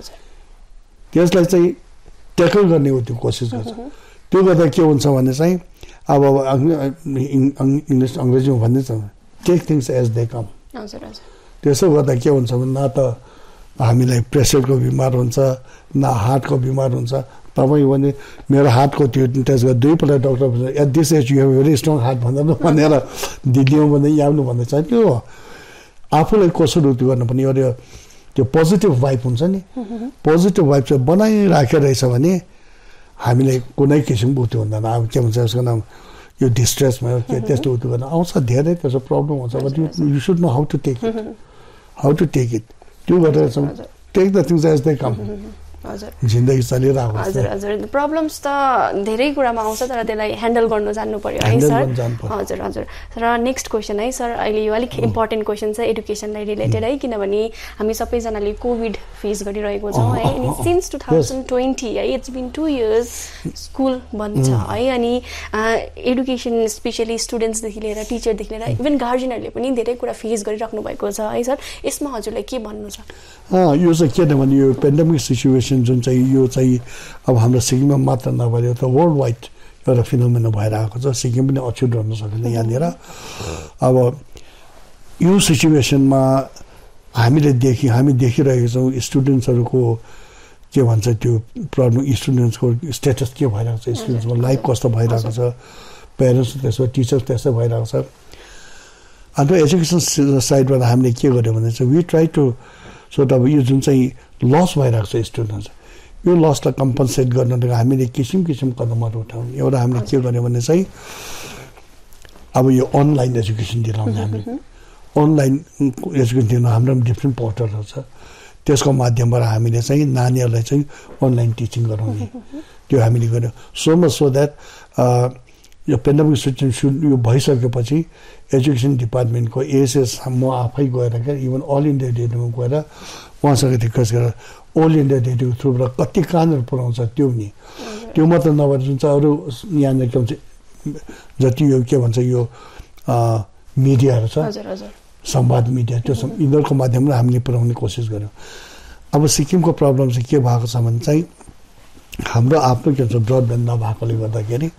त्यसलाई चाहिँ ट्याकल गर्ने त्यो कोसिस गर्छ त्यो गर्दा के हुन्छ भने चाहिँ अब इङ्ग्लिस अङ्ग्रेजीमा भनिन्छ take things as they come त्यसो गर्दा के हुन्छ भने न त हामीलाई प्रेसरको बिमार हुन्छ न हार्टको बिमार हुन्छ तपाईँ भने मेरो हार्टको त्यो टेस्ट गरेर 2 पल्ट डक्टर भन्छ at this age you have very strong heart भन्दा भनेर दिल्लीमा भन्दै आउनु भन्दैछ त्यो आफूलाई कसरी उत्यो गर्नुपर्ने एउटा त्यो पोजिटिभ भाइब हुन्छ नि पोजिटिभ भाइब चाहिँ बनाइराखेको रहेछ भने हामीलाई कुनै किसिमको उत्यो हुँदैन अब के भन्छ यसको नाम यो डिस्ट्रेसमा के त्यस्तो उत्यो गर्न आउँछ धेरै त्यस्तो प्रब्लम हुन्छ but you should know how to take it त्यो गरेर take the things as they come जिन्दगी चलिरहेको हजुर प्रब्लम्स त धेरै कुरामा आउँछ तर त्यसलाई ह्यान्डल गर्नु जान्नु पर्यो है सर हजुर र नेक्स्ट क्वेसन है सर अहिले यो अलिक इम्पोर्टेन्ट क्वेसन छ एडुकेसनलाई रिलेटेड है किनभने हामी सबैजनाले कोभिड फेस गरिरहेको छौँ है अनि सिन्स 2020 है इट्स बिन 2 इयर्स स्कुल बन्द छ है अनि एडुकेसन स्पेसली स्टुडेन्ट्सदेखि लिएर टिचरदेखि लिएर इभन गार्जियनहरूले पनि धेरै कुरा फेस गरिराख्नु भएको छ है सर यसमा हजुरलाई के भन्नु छ यो चाहिँ किनभने यो पेन्डेमिक सिचुएसन जुन चाहिँ यो चाहिँ अब हाम्रो सिक्किममा मात्र नभएर यो त वर्ल्ड वाइड एउटा फिनोमेना भएर आएको छ सिक्किम पनि अछुट रहन सक्दैन यहाँनिर अब यो सिचुएसनमा हामी देखिरहेको छौँ स्टुडेन्ट्सहरूको के भन्छ त्यो प्रब्लम स्टुडेन्ट्सको स्टेटस के भइरहेको छ स्टुडेन्ट्सको लाइफ कस्तो भइरहेको छ पेरेन्ट्स त्यसो टिचर्स त्यस्तै भइरहेको छ अन्त एजुकेसन साइडबाट हामीले के गर्यो भने चाहिँ वी ट्राई टु सो अब यो जुन चाहिँ लस भइरहेको छ स्टुडेन्ट्स यो लसलाई कम्पन्सेट गर्नको हामीले किसिम कदमहरू उठाउँ एउटा हामीले के गर्यो भने चाहिँ अब यो अनलाइन एजुकेसन दिलाउने हामी अनलाइन एजुकेसन दिनु हाम्रो डिफ्रेन्ट पोर्टलहरू छ त्यसको माध्यमबाट हामीले चाहिँ नानीहरूलाई चाहिँ अनलाइन टिचिङ गराउने त्यो हामीले गर्यो सो द्याट यो पेन्डेमिक सिचुएसन यो भइसकेपछि एजुकेसन डिपार्टमेन्टको एएसएस म आफै गएर क्या इभन अल इन्डिया रेडियोमा गएर उहाँसँग रिक्वेस्ट गरेर अल इन्डिया रेडियो थ्रुबाट कति कामहरू पुऱ्याउँछ त्यो पनि त्यो मात्र नभएर जुन चाहिँ अरू यहाँनिर के भन्छ जति यो के भन्छ यो मिडियाहरू छ संवाद मिडिया त्यो यिनीहरूको माध्यमले हामीले पुऱ्याउने कोसिस गऱ्यौँ अब सिक्किमको प्रब्लम चाहिँ के भएको छ भने चाहिँ हाम्रो आफ्नो के भन्छ ब्रडब्यान्ड नभएकोले गर्दाखेरि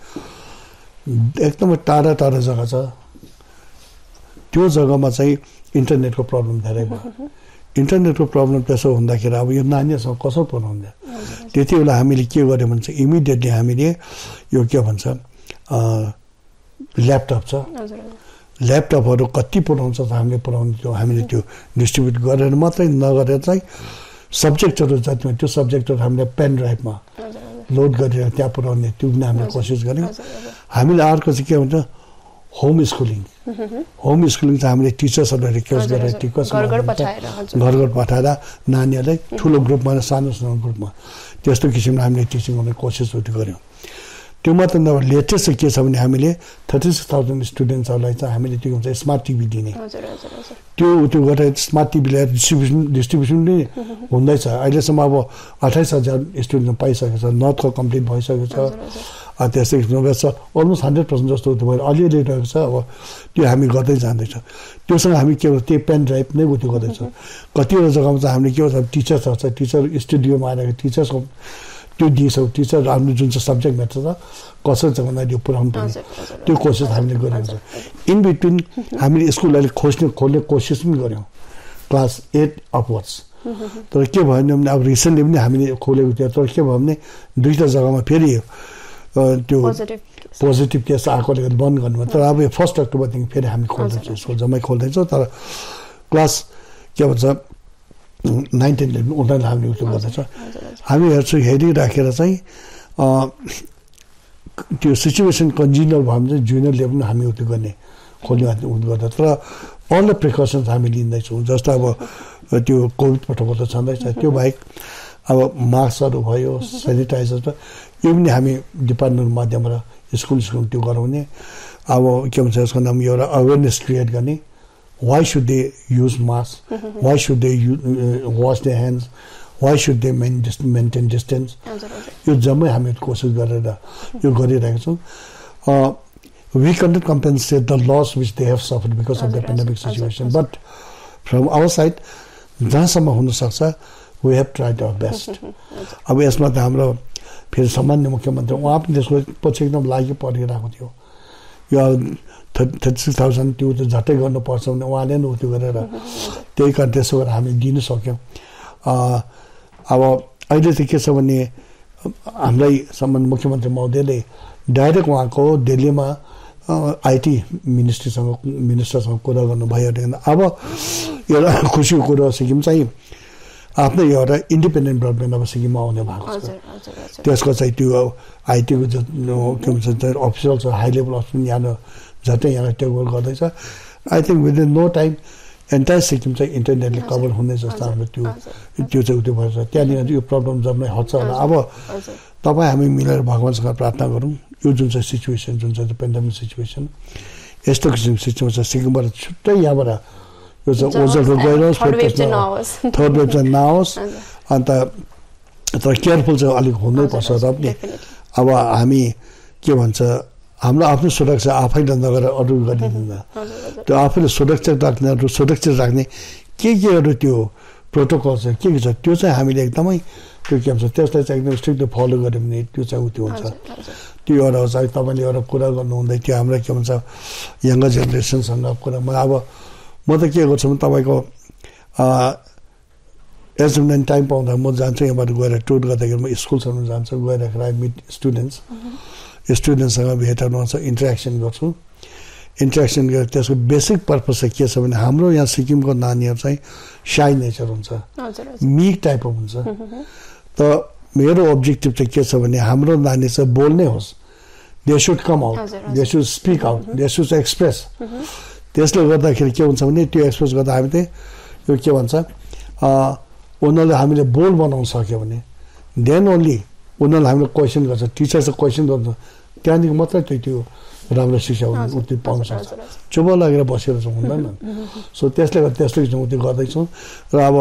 एकदमै टाढा जग्गा छ त्यो जग्गामा चाहिँ इन्टरनेटको प्रब्लम धेरै भयो इन्टरनेटको प्रब्लम त्यसो हुँदाखेरि अब यो नानीहरूसँग कसो पुऱ्याउँछ त्यति बेला हामीले के गर्यौँ भने चाहिँ इमिडिएटली हामीले यो के भन्छ ल्यापटप छ ल्यापटपहरू कति पुऱ्याउँछ हामीले पुऱ्याउने त्यो हामीले त्यो डिस्ट्रिब्युट गरेर मात्रै नगरेर चाहिँ सब्जेक्टहरू जतिमा त्यो सब्जेक्टहरू हामीले पेन ड्राइभमा लोड गरेर त्यहाँ पुऱ्याउने त्यो पनि हामीले कोसिस गऱ्यौँ हामीले अर्को चाहिँ के भन्छ होम स्कुलिङ चाहिँ हामीले टिचर्सहरूलाई रिक्वेस्ट गरेर घर पठाएर नानीहरूलाई ठुलो ग्रुपमा सानो ग्रुपमा त्यस्तो किसिमले हामीले टिचिङ गर्ने कोसिस गऱ्यौँ त्यो मात्र नभएर लेटेस्ट चाहिँ के छ भने हामीले 36,000 स्टुडेन्ट्सहरूलाई चाहिँ हामीले त्यो हुन्छ स्मार्ट टिभी दिने त्यो गरेर स्मार्ट टिभी ल्याएर डिस्ट्रिब्युसन पनि हुँदैछ अहिलेसम्म अब 28,000 स्टुडेन्ट पाइसकेको छ नर्थको कम्प्लिट भइसकेको छ त्यस्तै किसिमको छ अलमोस्ट 100% जस्तो भएर अलिअलि रहेको छ अब त्यो हामी गर्दै जाँदैछ त्योसँग हामी के भन्छ त्यो पेन ड्राइभ नै उत्यो गर्दैछौँ कतिवटा जग्गामा चाहिँ हामीले के भन्छ टिचर्सहरू छ टिचर स्टुडियोमा आएर टिचर्सको त्यो दिन्छौँ टिचर हाम्रो जुन चाहिँ सब्जेक्ट म्याटर छ कसरी चाहिँ उनीहरूले पुऱ्याउनु पर्ने त्यो कोसिस हामीले गरेको छ इन बिट्विन हामीले स्कुलहरूले खोल्ने कोसिस पनि गऱ्यौँ क्लास 8 अपवर्ड्स तर के भयो भने अब रिसेन्टली पनि हामीले खोलेको थियो तर के भयो भने 2टा जग्गामा फेरि त्यो पोजिटिभ केस आएकोले गर्दा बन्द गर्नु तर अब 1 अक्टोबरदेखि फेरि हामी खोल्दैछौँ स्कुल जम्मै खोल्दैछौँ तर क्लास के भन्छ 1911 उनीहरूले हामीले उयो गर्दैछ हामी हेरिराखेर चाहिँ त्यो सिचुएसन कन्जिनियल भयो भने चाहिँ जुनियर लेभल पनि हामी उयो गर्ने खोल्ने गर्दा तर अल द प्रिकसन्स हामी लिँदैछौँ जस्तो अब त्यो कोभिड प्रोटोकल त छँदैछ त्यो बाहेक अब मास्कहरू भयो सेनिटाइजर यो पनि हामी डिपार्टमेन्ट माध्यमबाट स्कुल त्यो गराउने अब के भन्छ यसको नाम एउटा अवेरनेस क्रिएट गर्ने why should they use mask why should they wash their hands why should they maintain distance यो जम्मै हामी कोसिस गरेर यो गरिरहेका छौँ we cannot compensate the loss which they have suffered because of the pandemic situation but from our side जहाँसम्म हुन सक्छ we have tried our best अब यसमा त हाम्रो फेरि सामान्य मुख्यमन्त्री उहाँ पनि त्यसको पछि एकदम लागि परिरहेको थियो यो 36,000 त्यो त झट्टै गर्नुपर्छ भने उहाँले नै उत्यो गरेर त्यही कारण त्यसो गरेर हामी दिन सक्यौँ अब अहिले चाहिँ के छ भने हामीलाई सम्बन्ध मुख्यमन्त्री महोदयले डाइरेक्ट उहाँको दिल्लीमा आइटी मिनिस्टरसँग कुरा गर्नुभयो अब एउटा खुसीको कुरो सिक्किम चाहिँ आफ्नै एउटा इन्डिपेन्डेन्ट गभर्मेन्ट अब सिक्किममा आउने भएको छ त्यसको चाहिँ त्यो आइटीको के भन्छ अफिसियल छ हाई लेभल अफिस यहाँ झट्टै यहाँ टेक ओभर गर्दैछ I think within no time entire Sikkim चाहिँ इन्टरनेटले कभर हुने जस्तो हाम्रो त्यो चाहिँ उत्यो भएछ त्यहाँनिर यो प्रब्लम जम्मै हट्छ होला अब तपाईँ हामी मिलेर भगवान्सँग प्रार्थना गरौँ यो जुन चाहिँ सिचुएसन जुन चाहिँ पेन्डेमिक सिचुएसन यस्तो किसिमको सिचुएसन सिक्किमबाट छुट्टै यहाँबाट यो चाहिँ ओझलहरू गइरहोस् थर्ड वेभ चाहिँ नआओस् अन्त तर केयरफुल चाहिँ अलिक हुनैपर्छ र पनि अब हामी के भन्छ हाम्रो आफ्नो सुरक्षा आफैले नगरेर अरू गरिदिँदैन त्यो आफैले सुरक्षित राख्ने केहरू त्यो प्रोटोकल छ के छ त्यो चाहिँ हामीले एकदमै त्यो के भन्छ त्यसलाई चाहिँ एकदम स्ट्रिक्टली फलो गऱ्यो भने त्यो चाहिँ उत्यो हुन्छ त्यो एउटा चाहिँ तपाईँले एउटा कुरा गर्नुहुँदै थियो हाम्रो के भन्छ यङ्गर जेनेरेसनसँग कुरा अब म त के गर्छु भने तपाईँको एजुमेन्ट टाइम पाउँदा म जान्छु यहाँबाट गएर टुर गर्दाखेरि म स्कुलसम्म जान्छु गएर आई मिट स्टुडेन्ट्ससँग भेटहरू आउँछ इन्टरेक्सन गर्छु इन्टरेक्सन गरेर त्यसको बेसिक पर्पज चाहिँ के छ भने हाम्रो यहाँ सिक्किमको नानीहरू चाहिँ साई नेचर हुन्छ मिक टाइपको हुन्छ त मेरो अब्जेक्टिभ चाहिँ के छ भने हाम्रो नानी चाहिँ बोल्नै होस् they should come out they should speak out they should express त्यसले गर्दाखेरि के हुन्छ भने त्यो एक्सप्रेस गर्दा हामी चाहिँ यो के भन्छ उनीहरूले हामीले बोल बनाउन सक्यो भने देन ओन्ली उनीहरूले हामीले क्वेसन गर्छ टिचर चाहिँ क्वेसन गर्छ त्यहाँदेखि मात्रै त्यो राम्रो शिक्षा उत्ति पाउन सक्छ चुप लागेर बसेर चाहिँ हुँदैन सो त्यसले गर्दा त्यस्तो किसिमको त्यो गर्दैछौँ र अब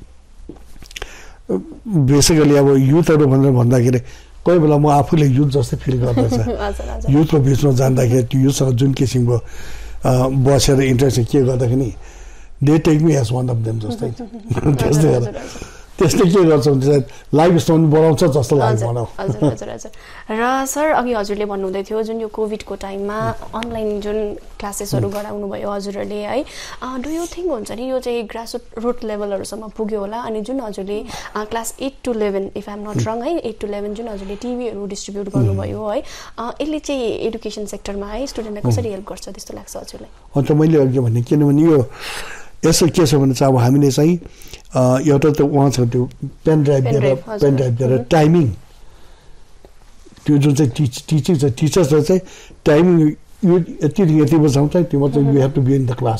बेसिकली अब युथहरू भनेर भन्दाखेरि कोही बेला म आफूले युथ जस्तै फिल गर्दैछ युथको बिचमा जाँदाखेरि त्यो युथसँग जुन किसिमको बसेर इन्ट्रेक्सन के गर्दाखेरि they take me as one of them जस्तै त्यस्तै गरेर त्यसले के गर्छ भने लाइफ स्टाइल बनाउँछ जस्तो लाग्छ भनौँ र सर अघि हजुरले भन्नुहुँदै थियो जुन यो कोभिडको टाइममा अनलाइन जुन क्लासेसहरू गराउनु भयो हजुरहरूले है डु यु थिङ्क हुन्छ नि यो चाहिँ ग्रास रुट लेभलहरूसम्म पुग्यो होला अनि जुन हजुरले class 8 to 11 if I am not wrong है 8 to 11 जुन हजुरले टिभीहरू डिस्ट्रिब्युट गर्नुभयो है यसले चाहिँ एडुकेसन सेक्टरमा है स्टुडेन्टलाई कसरी हेल्प गर्छ त्यस्तो लाग्छ हजुरलाई अन्त मैले अघि भने किनभने यो यसो के छ भने चाहिँ अब हामीले चाहिँ एउटा त उहाँसँग त्यो पेन ड्राइभ दिएर टाइमिङ त्यो जुन चाहिँ टिचिङ छ टिचर्सलाई चाहिँ टाइमिङ यो यति बजीसम्म चाहिँ त्यो मतलब you have to be in the class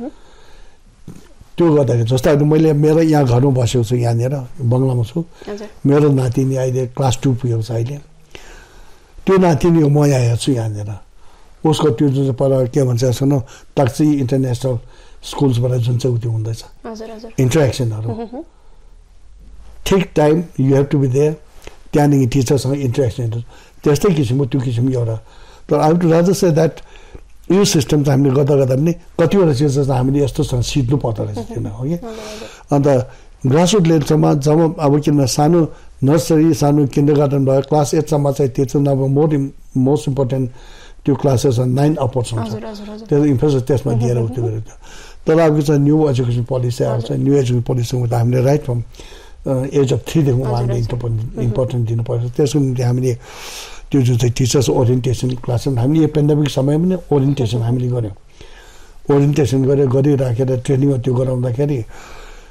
त्यो गर्दाखेरि जस्तो अहिले मैले मेरो यहाँ घरमा बसेको छु यहाँनिर बङ्गलामा छु मेरो नातिनी अहिले क्लास 2 पुगेको छ अहिले त्यो नातिनी म यहाँ हेर्छु यहाँनिर उसको त्यो जुन चाहिँ पर के भन्छ सुन्नु तक्सी इन्टरनेसनल स्कुल्सबाट जुन चाहिँ उत्यो हुँदैछ इन्टरेक्सनहरू ठिक time you have to be there त्यहाँदेखि टिचरसँग इन्टरेक्सनहरू त्यस्तै किसिमको त्यो किसिमको एउटा तर I to rather say that यो सिस्टम चाहिँ हामीले गर्दा पनि कतिवटा चिजहरू चाहिँ हामीले यस्तोसँग सिक्नु पर्दो रहेछ किन हो कि अन्त ग्रासरुट लेभलसम्म जब अब किन सानो नर्सरी सानो किन्डर गार्डन भयो क्लास 8 सम्म चाहिँ त्यो चाहिँ अब मोस्ट इम्पोर्टेन्ट त्यो क्लासेस 9 अपवर्ड्स हुन्छ त्यो इन्फ्रास्ट्रक्चर त्यसमा दिएर उत्यो गरेको तर अब चाहिँ न्यू एजुकेसन पोलिसी आएको छ न्यू एजुकेसन पोलिसीमा त हामीले राइट फ्रम एज अफ 3 देखि हामीले इम्पोर्टेन्ट दिनुपर्छ त्यसको निम्ति हामीले त्यो जुन चाहिँ टिचर्स ओरिएन्टेसन क्लासमा हामीले यो पेन्डेमिक समयमा पनि ओरिएन्टेसन हामीले गऱ्यौँ ओरिएन्टेसन गरिराखेर ट्रेनिङहरू त्यो गराउँदाखेरि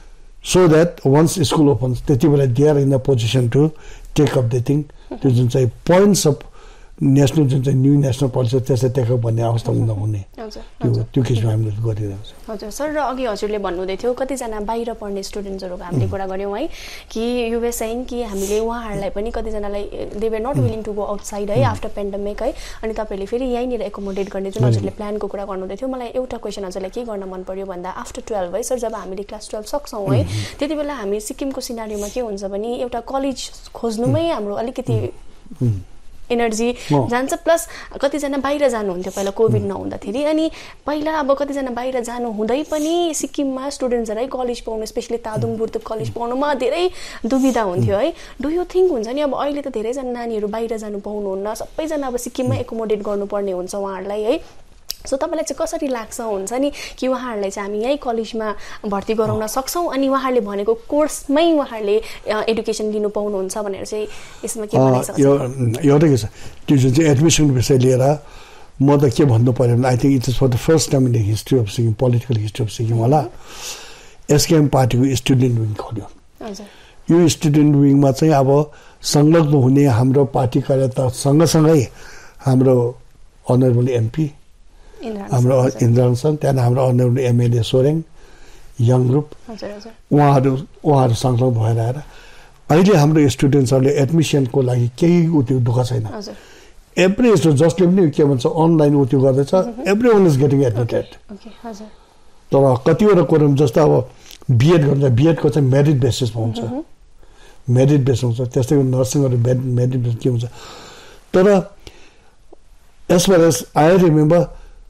so that once school opens त्यति बेला they are in a position to take up the thing त्यो जुन चाहिँ points of नेशनल जुन चाहिँ न्यू नेशनल पोलिसी त्यसै टेकअप भन्ने अवस्था हुँदा हुने त्यो केसमा हामीले गरिरहेको छ हजुर सर र अघि हजुरले भन्नुहुँदै थियो कतिजना बाहिर पढ्ने स्टुडेन्ट्सहरूको हामीले कुरा गऱ्यौँ है कि यु वर सेइङ कि हामीले उहाँहरूलाई पनि कतिजनालाई they were not willing to go outside है आफ्टर पेन्डेमिक है अनि तपाईँले फेरि यहीँनिर एकोमोडेट गर्ने जुन हजुरले प्लानको कुरा गर्नुहुँदै थियो मलाई एउटा क्वेसन हजुरलाई के गर्न मन पर्यो भन्दा आफ्टर 12 है सर जब हामीले क्लास 12 सक्छौँ है त्यति बेला हामी सिक्किमको सिनारीमा के हुन्छ भने एउटा कलेज खोज्नुमै हाम्रो अलिकति एनर्जी जान्छ प्लस कतिजना बाहिर जानुहुन्थ्यो पहिला कोभिड नहुँदाखेरि अनि पहिला अब कतिजना बाहिर जानु हुँदै पनि सिक्किममा स्टुडेन्ट्सहरुलाई कलेज पाउनु स्पेशली तादुङ बुर्तुक कलेज पाउनुमा धेरै दुविधा हुन्थ्यो है डु यु थिंक हुन्छ नि अब अहिले त धेरैजना नानीहरू बाहिर जानु पाउनुहुन्न सबैजना अब सिक्किममै एकोमोडेट गर्नुपर्ने हुन्छ उहाँहरूलाई है सो तपाईलाई चाहिँ कसरी लाग्छ हुन्छ नि कि उहाँहरूलाई चाहिँ हामी यही कलेजमा भर्ती गराउन सक्छौं अनि उहाँहरूले भनेको कोर्समै उहाँहरूले एडुकेसन लिनु पाउनुहुन्छ भनेर चाहिँ यसमा के भन्न सक्नुहुन्छ एउटा के छ त्यो जुन चाहिँ एडमिसन विषय लिएर म त के भन्नु पर्यो भने I think it is for the first time in the history of Sikkim political history of Sikkim होला एसकेएम पार्टीको स्टुडेन्ट विङ खोल्यो हजुर यो स्टुडेन्ट विङमा चाहिँ अब संलग्न हुने हाम्रो पार्टी कार्यकर्ता सँगसँगै हाम्रो अनरेबल एमपी हाम्रो इन्द्रन सर त्यहाँ हाम्रो honourable MLA Soreng young group उहाँहरू संलग्न भएर आएर अहिले हाम्रो स्टुडेन्ट्सहरूले एडमिसनको लागि केही उत्यो दुःख छैन एभ्री स्टुडेन्ट जसले पनि के भन्छ अनलाइन उत्यो गर्दैछ every one is getting admitted तर कतिवटा कुरामा जस्तो अब बिएड गर्दा बिएडको चाहिँ मेरिट बेसिसमा हुन्छ मेरिट बेस हुन्छ त्यस्तै नर्सिङहरू मेरिट बेस के हुन्छ तर as far as I remember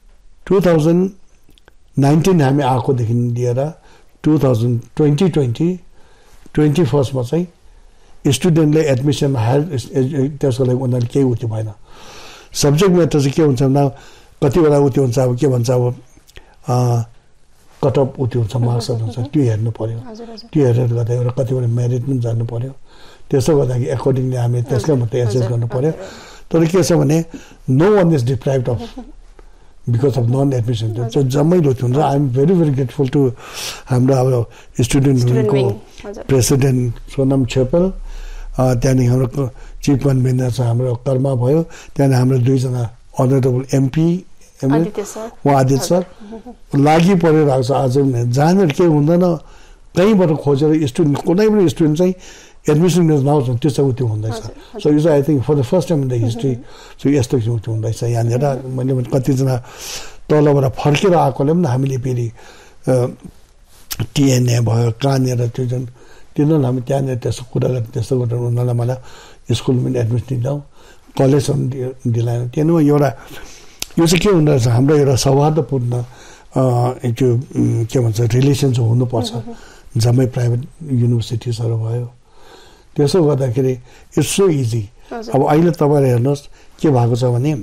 2019 हामी आएकोदेखि लिएर 2020 21 मा चाहिँ स्टुडेन्टले एडमिसन हायर त्यसको लागि उनीहरूले केही उत्यो भएन सब्जेक्ट म्याटर चाहिँ के हुन्छ भन्दा कतिवटा उत्यो हुन्छ अब के भन्छ अब कटअप उत्यो हुन्छ मार्क्सहरू हुन्छ त्यो हेर्नु पर्यो त्यो हेरेर गर्दा एउटा कतिवटा मेरिट पनि जानु पर्यो त्यसो गर्दाखेरि एकर्डिङली हामी त्यसलाई मात्रै एसेस गर्नु पर्यो तर के छ भने no one is deprived of because of non-admission. So, जम्मै लोथ हुन्छ I am very very grateful to हाम्रो अब स्टुडेन्ट विङको प्रेसिडेन्ट सोनम छेपल त्यहाँदेखि हाम्रो चिफ कन्भेनर छ हाम्रो कर्मा भयो त्यहाँदेखि हाम्रो दुईजना अनरेबल एमपी उहाँ आदित्य सर लागि परिरहेको छ अझै जहाँनिर केही हुँदैन कहीँबाट खोजेर स्टुडेन्ट कुनै पनि स्टुडेन्ट चाहिँ एडमिसन नआउँछ त्यो चाहिँ उत्यो हुँदैछ सो यो चाहिँ I think for the first time in the history so यस्तो उत्यो हुँदैछ यहाँनिर मैले कतिजना तलबाट फर्केर आएकोले पनि हामीले फेरि टिएनए भयो कहाँनिर त्यो जुन तिनीहरूलाई हामी त्यहाँनिर त्यस्तो कुरा गरेर त्यस्तो गरेर उनीहरूलाई मलाई स्कुलमा पनि एडमिसन दिँदाउँ कलेजहरू दिलाएन त्यहाँनिर एउटा यो चाहिँ के हुँदो रहेछ हाम्रो एउटा सौहार्दपूर्ण त्यो के भन्छ रिलेसन चाहिँ हुनुपर्छ जम्मै प्राइभेट युनिभर्सिटिजहरू भयो त्यसो गर्दाखेरि इट्स सो इजी अब अहिले तपाईँले हेर्नुहोस् के भएको छ भने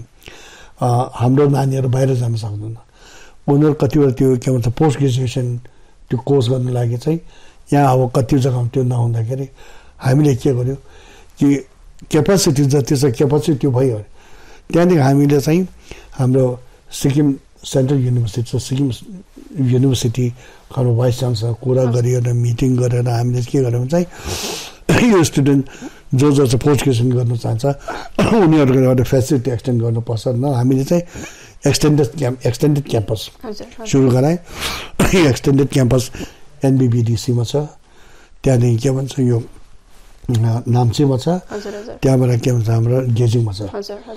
हाम्रो नानीहरू बाहिर जान सक्दैन उनीहरू कतिवटा त्यो के भन्छ पोस्ट ग्रेजुएसन त्यो कोर्स गर्नु लागि चाहिँ यहाँ अब कति जग्गामा त्यो नहुँदाखेरि हामीले के गर्यो कि क्यापासिटी जति छ क्यापासिटी त्यो भयो त्यहाँदेखि हामीले चाहिँ हाम्रो सिक्किम सेन्ट्रल युनिभर्सिटी छ सिक्किम युनिभर्सिटी हाम्रो भाइस चान्सलर कुरा गरिएर मिटिङ गरेर हामीले के गर्यौँ चाहिँ यो स्टुडेन्ट जो चाहिँ पोस्ट ग्रेजुएसन गर्न चाहन्छ उनीहरूको एउटा फेसिलिटी एक्सटेन्ड गर्नुपर्छ न हामीले चाहिँ एक्सटेन्डेड क्याम्पस सुरु गराएँ एक्सटेन्डेड क्याम्पस एनबिबिडिसीमा छ त्यहाँदेखि के भन्छ यो नाम्चीमा छ त्यहाँबाट के भन्छ हाम्रो गेजिङमा छ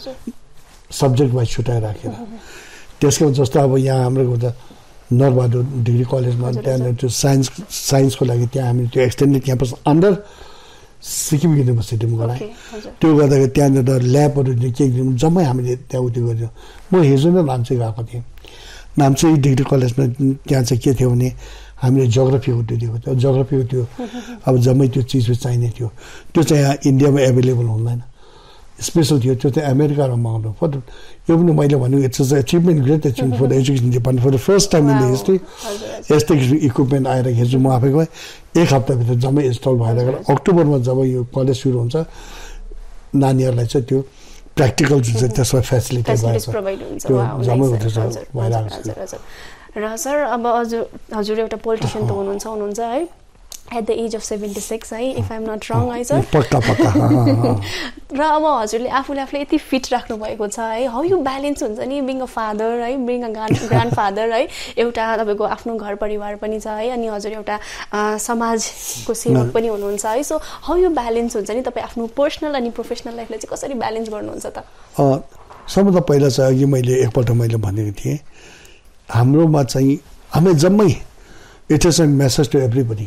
सब्जेक्ट वाइज छुट्याएर राखेर त्यसको जस्तो अब यहाँ हाम्रो हुन्छ नरबहादुर डिग्री कलेजमा त्यहाँनिर त्यो साइन्सको लागि त्यहाँ हामीले त्यो एक्सटेन्डेड क्याम्पस अन्डर सिक्किम युनिभर्सिटीमा गराएँ त्यो गर्दाखेरि त्यहाँनिर ल्याबहरू के जम्मै हामीले त्यहाँ उत्यो गरिदियौँ म हिजो नै नाम्ची गएको थिएँ नाम्ची डिग्री कलेजमा त्यहाँ चाहिँ के थियो भने हामीले जियोग्राफी उत्यो दिएको थियो जियोग्राफी त्यो अब जम्मै त्यो चिजहरू चाहिने थियो त्यो चाहिँ यहाँ इन्डियामा एभाइलेबल हुँदैन स्पेसल थियो त्यो चाहिँ अमेरिकामा मगाउनु फर यो पनि मैले भनेको it's achievement great achievement for the education department for the first time in the history यस्तै इक्विपमेन्ट आएर हिजो म आफै गएँ एक हप्ताभित्र जम्मै इन्स्टल भएर अक्टोबरमा जब यो कलेज सुरु हुन्छ नानीहरूलाई चाहिँ त्यो प्र्याक्टिकल जुन चाहिँ त्यसमा फेसिलिटी भएछ त्यो जम्मै भइरहेको छ र सर अब हजुर एउटा पोलिटिसियन त हुनुहुन्छ है एट द एज अफ 76 है, इफ आइएम नट रङ है सर। पक्का र अब हजुरले आफूले यति फिट राख्नु भएको छ है, हाउ यु ब्यालेन्स हुन्छ नि बिङ अ फादर है, बिङ अ ग्रान्ड फादर है, एउटा तपाईँको आफ्नो घर परिवार पनि छ है, अनि हजुर एउटा समाजको सेवक पनि हुनुहुन्छ है, सो हाउ यु ब्यालेन्स हुन्छ नि तपाईँ आफ्नो पर्सनल अनि प्रोफेसनल लाइफलाई चाहिँ कसरी ब्यालेन्स गर्नुहुन्छ त? सबभन्दा पहिला चाहिँ अघि मैले एकपल्ट भनेको थिएँ, हाम्रोमा चाहिँ हामी जम्मै it is a message to everybody.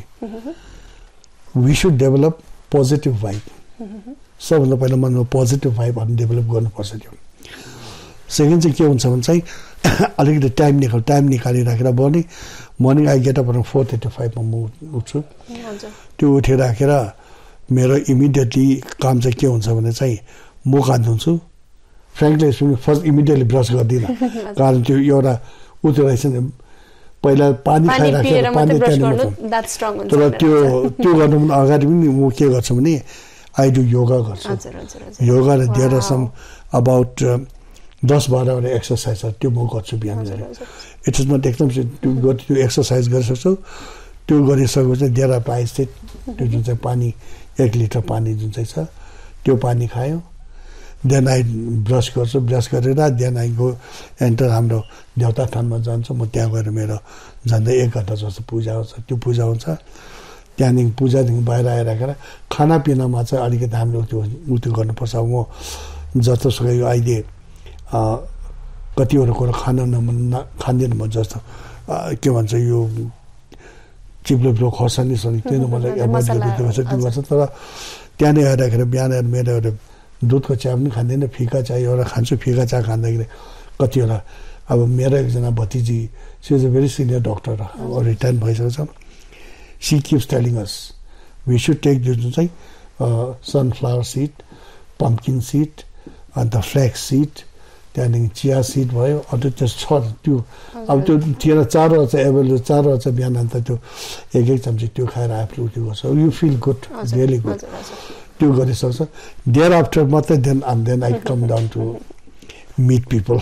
We should develop positive vibe. सबभन्दा पहिला मनमा पोजिटिभ भाइब डेभलप गर्नुपर्छ त्यो। सेकेन्ड चाहिँ के हुन्छ भने चाहिँ अलिकति टाइम निकालिराखेर morning I get up around 4:35 मा म उठ्छु। त्यो उठिराखेर मेरो इमिडिएटली काम चाहिँ के हुन्छ भने चाहिँ मुख हात धुन्छु। Frankly speaking first immediately brush गर्दिनँ, कारण त्यो एउटा उठ्यो रहेछ नि पहिला पानी खाइराखेर पानी त्यहाँनिर। तर त्यो गर्नु अगाडि पनि म के गर्छु भने आई डु योगा गर्छु। योगा र there are some about 10-12 exercise त्यो म गर्छु बिहान। इट इज नट एकदम त्यो एक्सर्साइज गरिसक्छु। त्यो गरिसकेपछि देयर आर प्राइस त्यो जुन चाहिँ पानी 1 लिटर पानी जुन चाहिँ छ त्यो पानी खायो। देन आई ब्रस गर्छु। ब्रस गरेर देन आई गो एन्टर हाम्रो देवता थानमा जान्छु। म त्यहाँ गएर मेरो झन्डै 1 घन्टा जस्तो पूजा हुन्छ। त्यो पूजा हुन्छ। त्यहाँदेखि पूजादेखि बाहिर आइराखेर खानापिनामा चाहिँ अलिकति हामीले त्यो गर्नुपर्छ। म जस्तोसुकै अहिले कतिवटा कुरो खाँदैन म, जस्तो के भन्छ यो चिप्लो खोर्सानी त्यो मलाई एभोइड गरिदिनुपर्छ। त्यो गर्छ। तर त्यहाँनिर आइराखेर बिहान मेरो एउटा दुधको चिया पनि खाँदैन, फिका चिया एउटा खान्छु। फिका चिया खाँदाखेरि कतिवटा अब मेरो एकजना भतिजी she is a very senior doctor, retire भइसकेको छ। She keeps telling us we should take जुन चाहिँ सनफ्लावर सिड, पम्पकिन सिड, अन्त फ्ल्याक्स सिड, त्यहाँदेखि चिया सिड भयो। अन्त त्यो छ त्यो अब त्यो 4 चाहिँ एभाइलेबल 4 चाहिँ बिहान। अन्त त्यो 1 चम्ची त्यो खाएर आफूले त्यो गर्छ। You feel good, really good. त्यो गरिसक्छ। देयर आफ्टर मात्रै then I come down to meet people.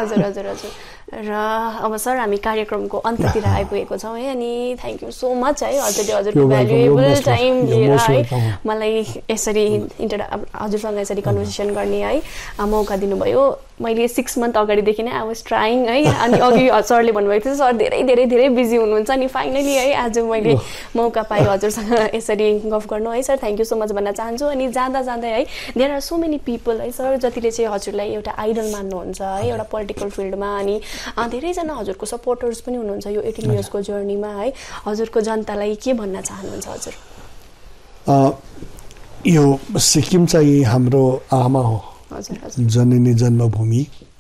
र अब सर हामी कार्यक्रमको अन्त्यतिर आइपुगेको छौँ है, अनि थ्याङ्क यू सो मच है हजुरको भ्यालुएबल टाइम लिएर है मलाई यसरी हजुरसँग यसरी कन्भर्सेसन गर्ने है मौका दिनुभयो। मैले 6 मन्थ अगाडिदेखि नै आई वाज ट्राइङ है, अनि अघि सरले भन्नुभएको थियो सर धेरै बिजी हुनुहुन्छ, अनि फाइनली है आज मैले मौका पाएँ हजुरसँग यसरी गफ गर्नु है। Sir thank you so much भन्न चाहन्छु। अनि जाँदै है there are so many people है सर जतिले चाहिँ हजुरलाई एउटा आइडल मान्नुहुन्छ है एउटा पोलिटिकल फिल्डमा, अनि धेरैजना हजुरको सपोर्टर्स पनि हुनुहुन्छ यो 18 इयर्सको जर्नीमा है। हजुरको जनतालाई के भन्न चाहनुहुन्छ हजुर? यो सिक्किम चाहिँ हाम्रो आमा हो, जननी जन्मभूमि।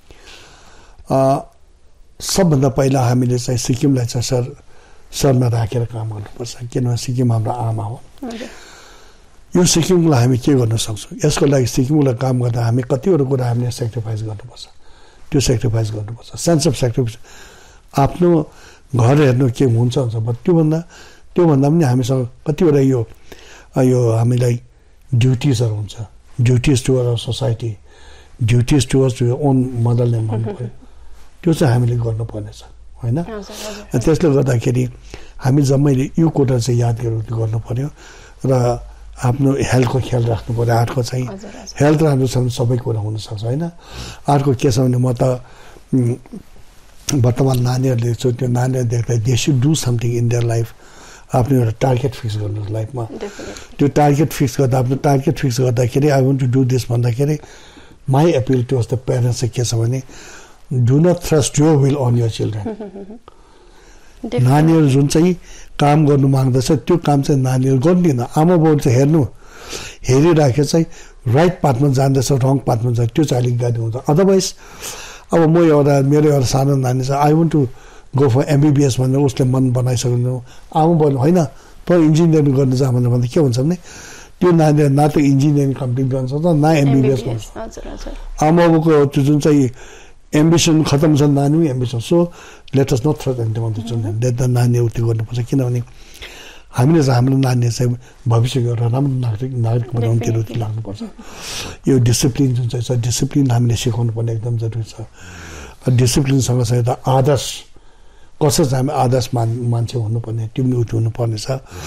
सबभन्दा पहिला हामीले चाहिँ सिक्किमलाई चाहिँ सरमा राखेर काम गर्नुपर्छ, किनभने सिक्किम हाम्रो आमा हो। यो सिक्किमलाई हामी के गर्न सक्छौँ, यसको लागि सिक्किमलाई काम गर्दा हामी कतिवटा कुरा हामीले सेक्रिफाइस गर्नुपर्छ। त्यो सेक्रिफाइस गर्नुपर्छ, सेन्स अफ सेक्रिफाइस। आफ्नो घर हेर्नु के हुन्छ त्योभन्दा पनि हामीसँग कतिवटा यो हामीलाई ड्युटिजहरू हुन्छ। Duties towards society, duties towards यो ओन मदरल्यान्ड भन्नु पऱ्यो, त्यो चाहिँ हामीले गर्नुपर्नेछ होइन। त्यसले गर्दाखेरि हामी जम्मैले यो कुरा चाहिँ याद गर्नु पऱ्यो र आफ्नो हेल्थको ख्याल राख्नु पऱ्यो। हार्टको चाहिँ हेल्थ राम्रो छ भने सबै कुरा हुनसक्छ होइन। अर्को के छ भने म त वर्तमान नानीहरूले देख्छु, त्यो नानीहरू देख्दा they should do something in their life. आफ्नो एउटा टार्गेट फिक्स गर्नुहोस् लाइफमा। त्यो टार्गेट फिक्स गर्दाखेरि I want to do this भन्दाखेरि my appeal to the parents चाहिँ के छ भने do not thrust your will on your children. नानीहरू जुन चाहिँ काम गर्नु माग्दछ त्यो काम चाहिँ नानीहरू गर्दैन। आमा बाउ चाहिँ हेरिराखेर चाहिँ राइट पाथमा जाँदैछ रङ पाथमा जान्छ त्यो चाहिँ अलिक गाडी हुन्छ। अदरवाइज अब मेरो एउटा सानो नानी छ, I want to go for MBBS भनेर उसले मन बनाइसक्नु। आमा बाउ होइन त इन्जिनियरिङ गर्नु जा भनेर भन्दा के हुन्छ भने त्यो नानीहरू न त इन्जिनियरिङ कम्प्लिट गर्न सक्छ न MBBS गर्छ। आमा बाउको त्यो जुन चाहिँ एम्बिसन खतम छ, नानी पनि ambition. So let us not thrust and the children, let the नानीहरू त्यो गर्नुपर्छ। किनभने हामीले चाहिँ हाम्रो नानीहरू चाहिँ भविष्यको एउटा राम्रो नागरिक बनाउनुतिर लाग्नुपर्छ। यो डिसिप्लिन जुन चाहिँ छ डिसिप्लिन हामीले सिकाउनु पर्ने एकदम जरुरी छ। डिसिप्लिनसँग त आदर्श कसरी चाहिँ हामी आदर्श मान्छे हुनुपर्ने त्यो पनि हुनुपर्ने छ।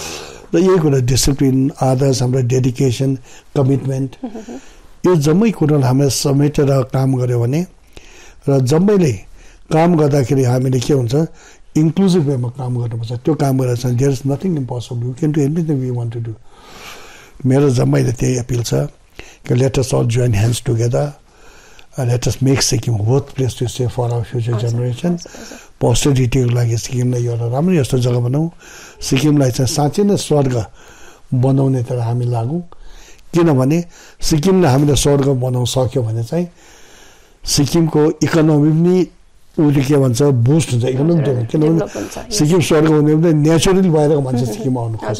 र यही कुरा डिसिप्लिन, आदर्श, हाम्रो डेडिकेसन, कमिटमेन्ट, यो जम्मै कुरालाई हामीले समेटेर काम गऱ्यो भने र जम्मैले काम गर्दाखेरि हामीले के हुन्छ इन्क्लुसिभ वेमा काम गर्नुपर्छ। त्यो काम गरेर चाहिँ there is nothing impossible, you can do everything we want to do. मेरो जम्मैले त्यही अपिल छ कि let us all join hands together, let us make Sikkim worth place to stay for our future generation. पोस्टरिटीको लागि सिक्किमलाई एउटा राम्रो यस्तो जग्गा बनाऊ, सिक्किमलाई चाहिँ साँच्चै नै स्वर्ग बनाउने तर हामी लागौँ। किनभने सिक्किमले हामीले स्वर्ग बनाउन सक्यो भने चाहिँ सिक्किमको इकोनोमी पनि उसले के भन्छ बुस्ट हुन्छ, इकोनोमी डेभलप। किनभने सिक्किम स्वर्ग हुने भने नेचुरली बाहिरको मान्छे सिक्किम आउनु खोज्छ।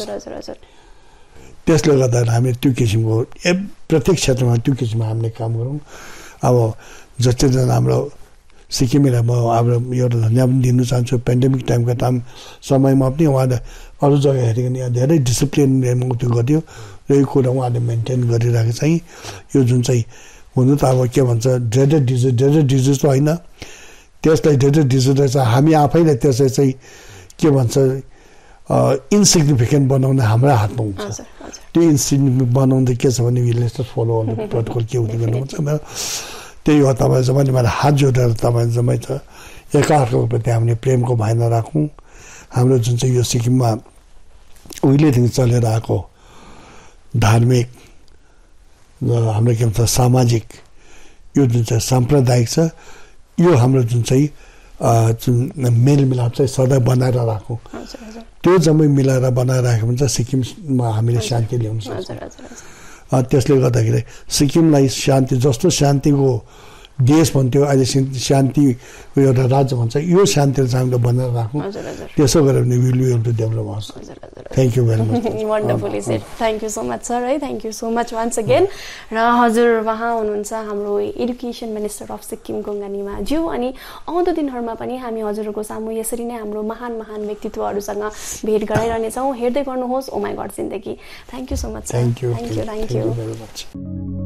त्यसले गर्दा हामी त्यो किसिमको प्रत्येक क्षेत्रमा त्यो किसिममा हामीले काम गरौँ। अब जतिजना हाम्रो सिक्किमेलाई म हाम्रो एउटा धन्यवाद पनि दिनु चाहन्छु। पेन्डेमिक टाइमको समयमा पनि उहाँले अरू जग्गा हेरिकन यहाँ धेरै डिसिप्लिन त्यो गरिदियो र यो कुरा उहाँले मेन्टेन गरिरहेको चाहिँ यो जुन चाहिँ हुनु त अब के भन्छ ड्रेडेड डिजिज त होइन, त्यसलाई ड्रेडेड डिजिजलाई चाहिँ हामी आफैले त्यसलाई चाहिँ के भन्छ इन्सिग्निफिकेन्ट बनाउन हाम्रो हातमा हुन्छ। त्यो इन्सिग्निफिकेन्ट बनाउँदा के छ भने विलेज फलो प्रोटोकल के हुँदै गर्नुहुन्छ। त्यही हो तपाईँ जम्मै मलाई हात जोडेर तपाईँ जम्मै छ एकाअर्काको प्रति हामीले प्रेमको भावना राखौँ। हाम्रो जुन चाहिँ यो सिक्किममा उहिलेदेखि चलेर आएको धार्मिक र हाम्रो के भन्छ सामाजिक यो जुन चाहिँ साम्प्रदायिक छ यो हाम्रो जुन चाहिँ जुन मेलमिलाप चाहिँ सधैँ बनाएर राखौँ। त्यो जम्मै मिलाएर बनाएर राख्यो भने चाहिँ सिक्किममा हामीले शान्ति ल्याउन सक्छौँ। त्यसले गर्दाखेरि सिक्किमलाई शान्ति जस्तो शान्तिको देश भन्थ्यो अहिले शान्ति एउटा राज्य भन्छ, यो शान्तिलाई चाहिँ हामीले बनाएर राखौँ। त्यसो गऱ्यो भने will be able to develop our. Thank you very much. Wonderfully said. Thank you so much sir है, thank you so much once again. र हजुर उहाँ हुनुहुन्छ हाम्रो education minister of Sikkim Ganga Nima ji. अनि आउँदो दिनहरूमा पनि हामी हजुरहरूको सामु यसरी नै हाम्रो महान महान व्यक्तित्वहरूसँग भेट गराइरहनेछौँ। हेर्दै गर्नुहोस् ओ माई गड जिन्दगी। Thank you so much sir. Thank you thank you very much.